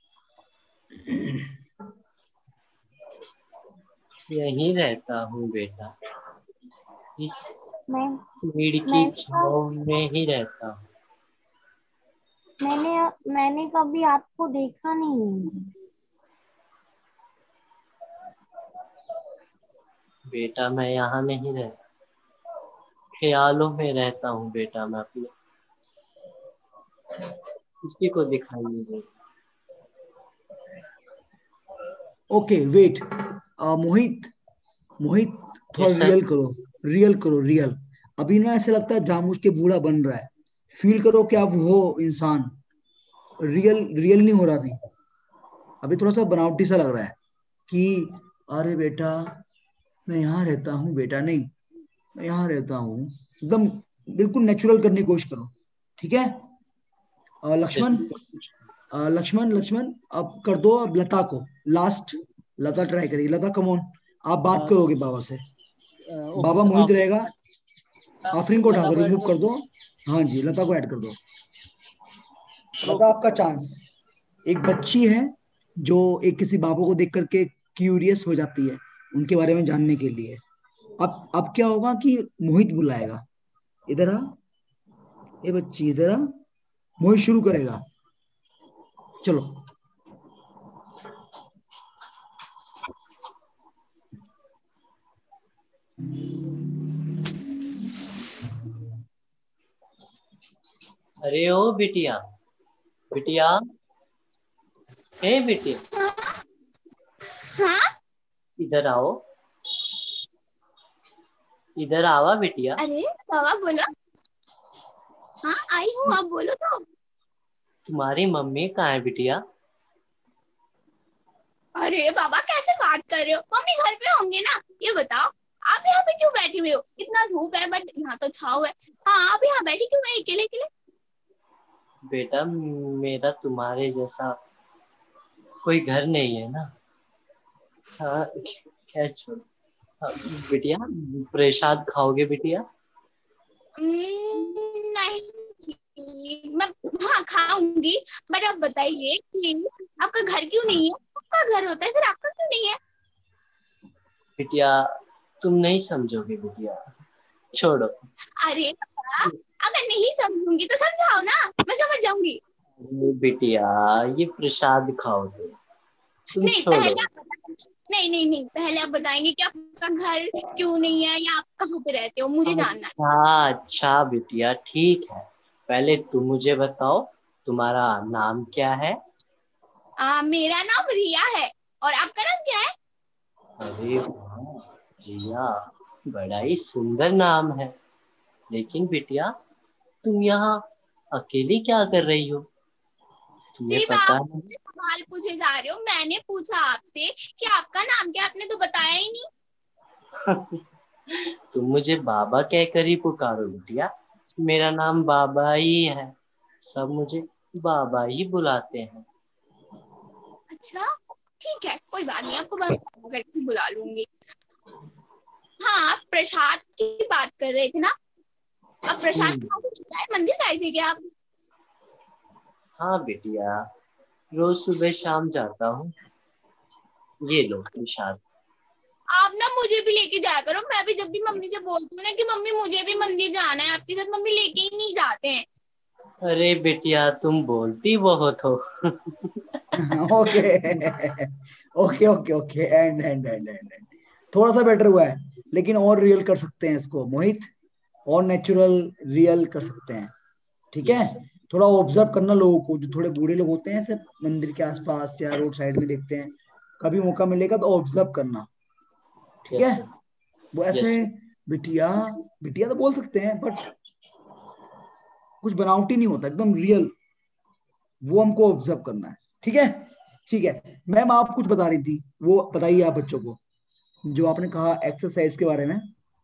यहीं रहता हूँ बेटा, इस मैं पेड़ की मैंने छांव में ही रहता हूँ। मैंने कभी आपको देखा नहीं। बेटा मैं यहाँ नहीं रहता, ख्यालों में रहता हूँ बेटा मैं अपने, किसी को दिखाई नहीं देता। ओके वेट, मोहित, मोहित थोड़ा यस सर। रियल करो, रियल करो, रियल। अभी ना ऐसे लगता है जामुन के बूढ़ा बन रहा है। फील करो कि आप हो इंसान, रियल रियल नहीं हो रहा अभी। अभी थोड़ा सा बनावटी सा लग रहा है कि अरे बेटा मैं यहाँ रहता हूँ, बेटा नहीं मैं यहाँ रहता हूँ। एकदम बिल्कुल नेचुरल करने की कोशिश करो, ठीक है? लक्ष्मण, लक्ष्मण, लक्ष्मण अब कर दो अब लता को लास्ट। लता ट्राई करिए, लता कमोन, आप बात करोगे बाबा से। ओके बाबा सर, मोहित आप रहेगा, आफरीन को उठा लता दो, को ऐड रिमूव कर कर दूं? दो। हाँ जी, लता को ऐड कर दो। लता ओके आपका चांस। एक बच्ची है जो एक किसी बाबू को देख करके क्यूरियस हो जाती है उनके बारे में जानने के लिए। अब क्या होगा कि मोहित बुलाएगा, इधर आ, ये बच्ची इधर आ, मोहित शुरू करेगा। चलो। अरे ओ बिटिया, बिटिया, ए बिटिया, हाँ इधर आओ, इधर आवा बिटिया। अरे बाबा बोलो। हाँ आई हूँ, आप बोलो तो। तुम्हारी मम्मी कहाँ है बिटिया? अरे बाबा कैसे बात कर रहे हो, मम्मी घर पे होंगे ना। ये बताओ आप यहाँ पे क्यों बैठे हुए हो? इतना धूप है बट यहाँ तो छाव है। हाँ आप यहाँ बैठे क्यों है अकेले अकेले? बेटा मेरा तुम्हारे जैसा कोई घर नहीं है ना। हाँ खैर छोड़। हाँ, बिटिया प्रसाद खाओगे बिटिया? नहीं मैं, हाँ खाऊंगी। बट आप बताइए कि आपका घर क्यों नहीं है? आपका घर होता है फिर आपका क्यों नहीं है? बिटिया तुम नहीं समझोगे बिटिया, छोड़ो। अरे बाबा, अगर नहीं समझूंगी तो समझाओ ना, मैं समझ जाऊंगी। बिटिया ये प्रसाद खाओ तुम नहीं छोड़ो। पहले आप नहीं नहीं नहीं, पहले आप बताएंगे कि आपका घर क्यों नहीं है या आप कहाँ पे रहते हो, मुझे जानना है। अच्छा अच्छा बिटिया ठीक है, पहले तुम मुझे बताओ तुम्हारा नाम क्या है? मेरा नाम रिया है और आपका नाम क्या है? अरे वाह रिया, बड़ा ही सुंदर नाम है। लेकिन बिटिया तुम यहाँ अकेली क्या कर रही हो? तुम्हें सिर्फ पता आप है? सवाल पूछे जा रहे हो। मैंने पूछा आपसे कि आपका नाम क्या, आपने तो बताया ही नहीं। तुम मुझे बाबा कहकर ही पुकारो बिटिया, मेरा नाम बाबा ही है, सब मुझे बाबा ही बुलाते हैं। अच्छा ठीक है, कोई बात नहीं, आपको बाबा करके बुला लूंगी। हाँ आप प्रसाद की बात कर रहे थे ना, अब प्रसाद खा के मंदिर गए थे क्या आप? हाँ बिटिया रोज सुबह शाम जाता हूँ। ये लो प्रसाद। आप ना मुझे भी लेके जाया करो। मैं भी जब भी मम्मी से बोलती हूँ ना कि मम्मी मुझे भी मंदिर जाना है आपके साथ, मम्मी लेके ही नहीं जाते हैं। अरे बिटिया तुम बोलती बहुत हो। Okay okay okay okay, and and and and and थोड़ा सा बेटर हुआ है, लेकिन और रियल कर सकते हैं इसको मोहित, और नेचुरल रियल कर सकते हैं, ठीक है? यस थोड़ा ऑब्जर्व करना लोगों को, जो थोड़े बूढ़े लोग होते हैं ऐसे मंदिर के आसपास या रोड साइड में देखते हैं, कभी मौका मिलेगा तो ऑब्जर्व करना, ठीक यस है। सर, वो यस ऐसे बिटिया बिटिया तो बोल सकते हैं, बट कुछ बनावटी नहीं होता, एकदम रियल, वो हमको ऑब्जर्व करना है, ठीक है। ठीक है मैम, आप कुछ बता रही थी, वो बताइए आप बच्चों को, जो आपने कहा एक्सरसाइज के बारे में।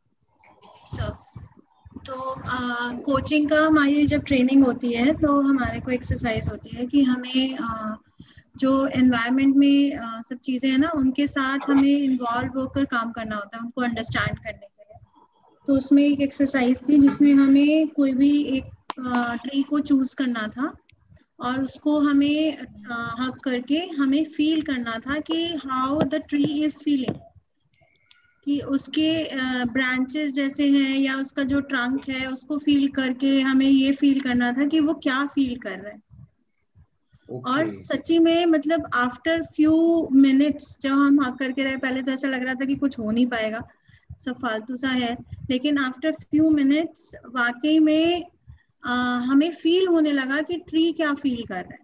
तो कोचिंग का हमारी जब ट्रेनिंग होती है तो हमारे को एक्सरसाइज होती है कि हमें जो एनवायरनमेंट में सब चीज़ें हैं ना, उनके साथ हमें इन्वॉल्व होकर काम करना होता है, उनको अंडरस्टैंड करने के लिए। तो उसमें एक एक्सरसाइज थी जिसमें हमें कोई भी एक ट्री को चूज करना था और उसको हमें हक करके हमें फील करना था कि how the tree is feeling, कि उसके ब्रांचेस जैसे हैं या उसका जो ट्रंक है उसको फील करके हमें ये फील करना था कि वो क्या फील कर रहा है। और सच्ची में मतलब आफ्टर फ्यू मिनट्स जब हम हक करके रहे, पहले तो ऐसा लग रहा था कि कुछ हो नहीं पाएगा, सब फालतू सा है, लेकिन आफ्टर फ्यू मिनट्स वाकई में हमें फील होने लगा कि ट्री क्या फील कर रहा है,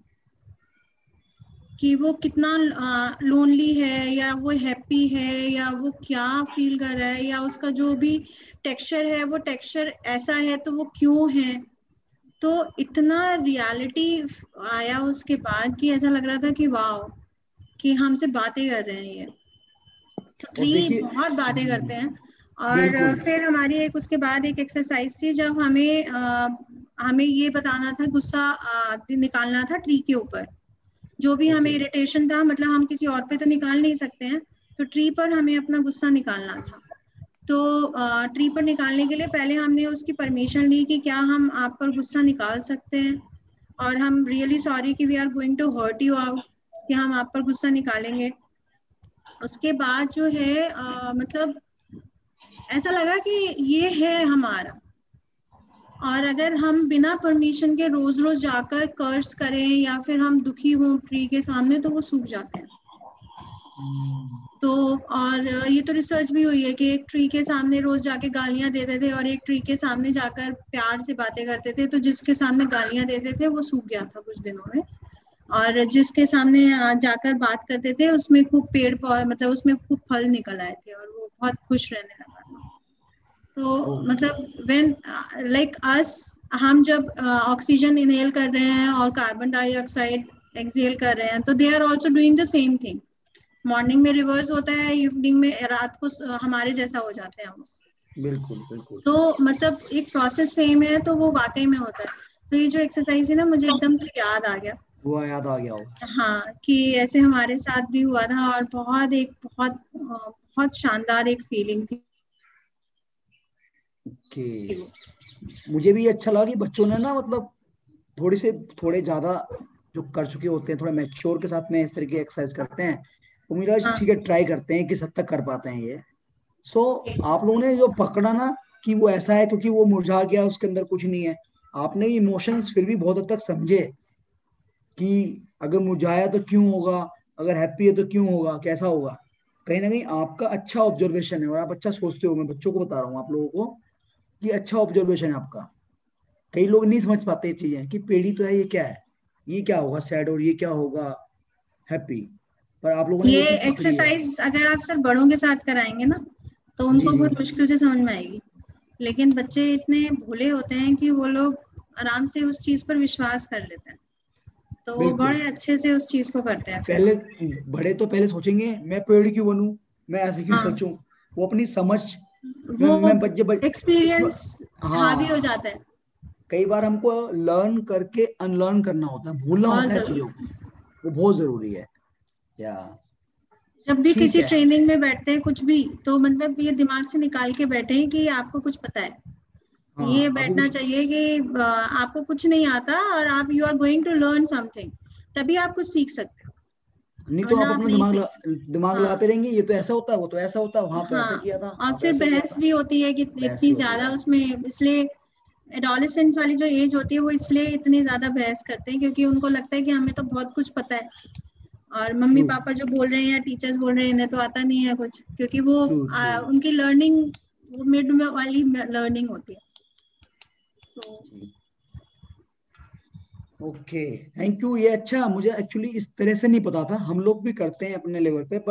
कि वो कितना लोनली है या वो हैप्पी है या वो क्या फील कर रहा है, या उसका जो भी टेक्सचर है वो टेक्सचर ऐसा है तो वो क्यों है। तो इतना रियलिटी आया उसके बाद कि ऐसा लग रहा था कि वाह, कि हमसे बातें कर रहे हैं ये, तो ट्री बहुत बातें करते हैं। और फिर हमारी एक उसके बाद एक एक्सरसाइज थी जब हमें ये बताना था, गुस्सा निकालना था ट्री के ऊपर, जो भी हमें इरिटेशन था, मतलब हम किसी और पे तो निकाल नहीं सकते हैं, तो ट्री पर हमें अपना गुस्सा निकालना था। तो ट्री पर निकालने के लिए पहले हमने उसकी परमिशन ली कि क्या हम आप पर गुस्सा निकाल सकते हैं, और हम रियली सॉरी कि we are going to hurt you out, कि हम आप पर गुस्सा निकालेंगे। उसके बाद जो है मतलब ऐसा लगा कि ये है हमारा, और अगर हम बिना परमिशन के रोज रोज जाकर कर्स करें या फिर हम दुखी हों ट्री के सामने तो वो सूख जाते हैं। तो और ये तो रिसर्च भी हुई है कि एक ट्री के सामने रोज जाके गालियां देते थे और एक ट्री के सामने जाकर प्यार से बातें करते थे, तो जिसके सामने गालियां देते थे वो सूख गया था कुछ दिनों में, और जिसके सामने जाकर बात करते थे उसमें खूब पेड़ पौधे, मतलब उसमें खूब फल निकल आए थे और वो बहुत खुश रहने लगा था। तो मतलब व्हेन लाइक अस, हम जब ऑक्सीजन इनहेल कर रहे हैं और कार्बन डाइऑक्साइड एक्सहेल कर रहे हैं, तो they are also doing the same thing. Morning में रिवर्स होता है, इवनिंग में, रात को हमारे जैसा हो जाते हैं हम। बिल्कुल बिल्कुल। तो मतलब एक प्रोसेस सेम है, तो वो वाकई में होता है। तो ये जो एक्सरसाइज है ना, मुझे एकदम से याद आ गया, वो याद आ गया हो। हाँ, कि ऐसे हमारे साथ भी हुआ था और बहुत शानदार एक फीलिंग थी। मुझे भी अच्छा लगा कि बच्चों ने ना मतलब थोड़े ज्यादा जो कर चुके होते हैं, थोड़ा मैच्योर के साथ में इस तरह की एक्सरसाइज करते हैं, तो मेरा ठीक है, ट्राई करते हैं किस हद तक कर पाते हैं ये। आप लोगों ने जो पकड़ा ना कि वो ऐसा है क्योंकि वो मुरझा गया, उसके अंदर कुछ नहीं है, आपने इमोशंस फिर भी बहुत हद तक समझे कि अगर मुरझाया तो क्यों होगा, अगर हैप्पी है तो क्यों होगा, कैसा होगा। कहीं ना कहीं आपका अच्छा ऑब्जर्वेशन है और आप अच्छा सोचते हो। मैं बच्चों को बता रहा हूँ, आप लोगों को, कि अच्छा ऑब्जर्वेशन है आपका। कई लोग नहीं समझ पाते ये चीजें कि पेड़ी तो है, ये क्या है, ये क्या होगा सैड और ये क्या होगा हैप्पी, पर आप लोगों ने ये वो चीज पकड़ी है। एक्सरसाइज अगर आप सिर्फ बड़ों के साथ कराएंगे ना तो उनको बहुत मुश्किल से समझ में आएगी, लेकिन बच्चे इतने भोले होते हैं कि वो लोग आराम से उस चीज पर विश्वास कर लेते हैं, तो वो बड़े अच्छे से उस चीज को करते हैं। पहले बड़े तो पहले सोचेंगे मैं पेड़ क्यों बनूं, मैं ऐसे क्यों सोचूं, वो अपनी समझ, वो एक्सपीरियंस हावी हो जाता है। कई बार हमको लर्न करके अनलर्न करना होता है, भूलना होता है चीजों को, वो बहुत जरूरी है। जब भी किसी ट्रेनिंग में बैठते हैं कुछ भी, तो मतलब ये दिमाग से निकाल के बैठे हैं कि आपको कुछ पता है। ये बैठना चाहिए कि आपको कुछ नहीं आता और आप you are going to learn something, तभी आप कुछ सीख सकते हो। नहीं तो आप अपना दिमाग लगाते रहेंगे, ये तो ऐसा होता है, वो तो ऐसा होता है, वहां पे ऐसा किया था। और फिर बहस भी होती है कि इतनी ज्यादा उसमें, इसलिए एडोलेसेंस वाली जो एज होती है वो इसलिए इतनी ज्यादा बहस करते हैं क्योंकि उनको लगता है कि हमें तो बहुत कुछ पता है, और मम्मी पापा जो बोल रहे हैं या टीचर्स बोल रहे हैं इन्हें तो आता नहीं है कुछ, क्योंकि वो उनकी लर्निंग वो मिड वाली लर्निंग होती है। तो ओके, थैंक यू। ये अच्छा, मुझे एक्चुअली इस तरह से नहीं पता था। हम लोग भी करते हैं अपने लेवल पे,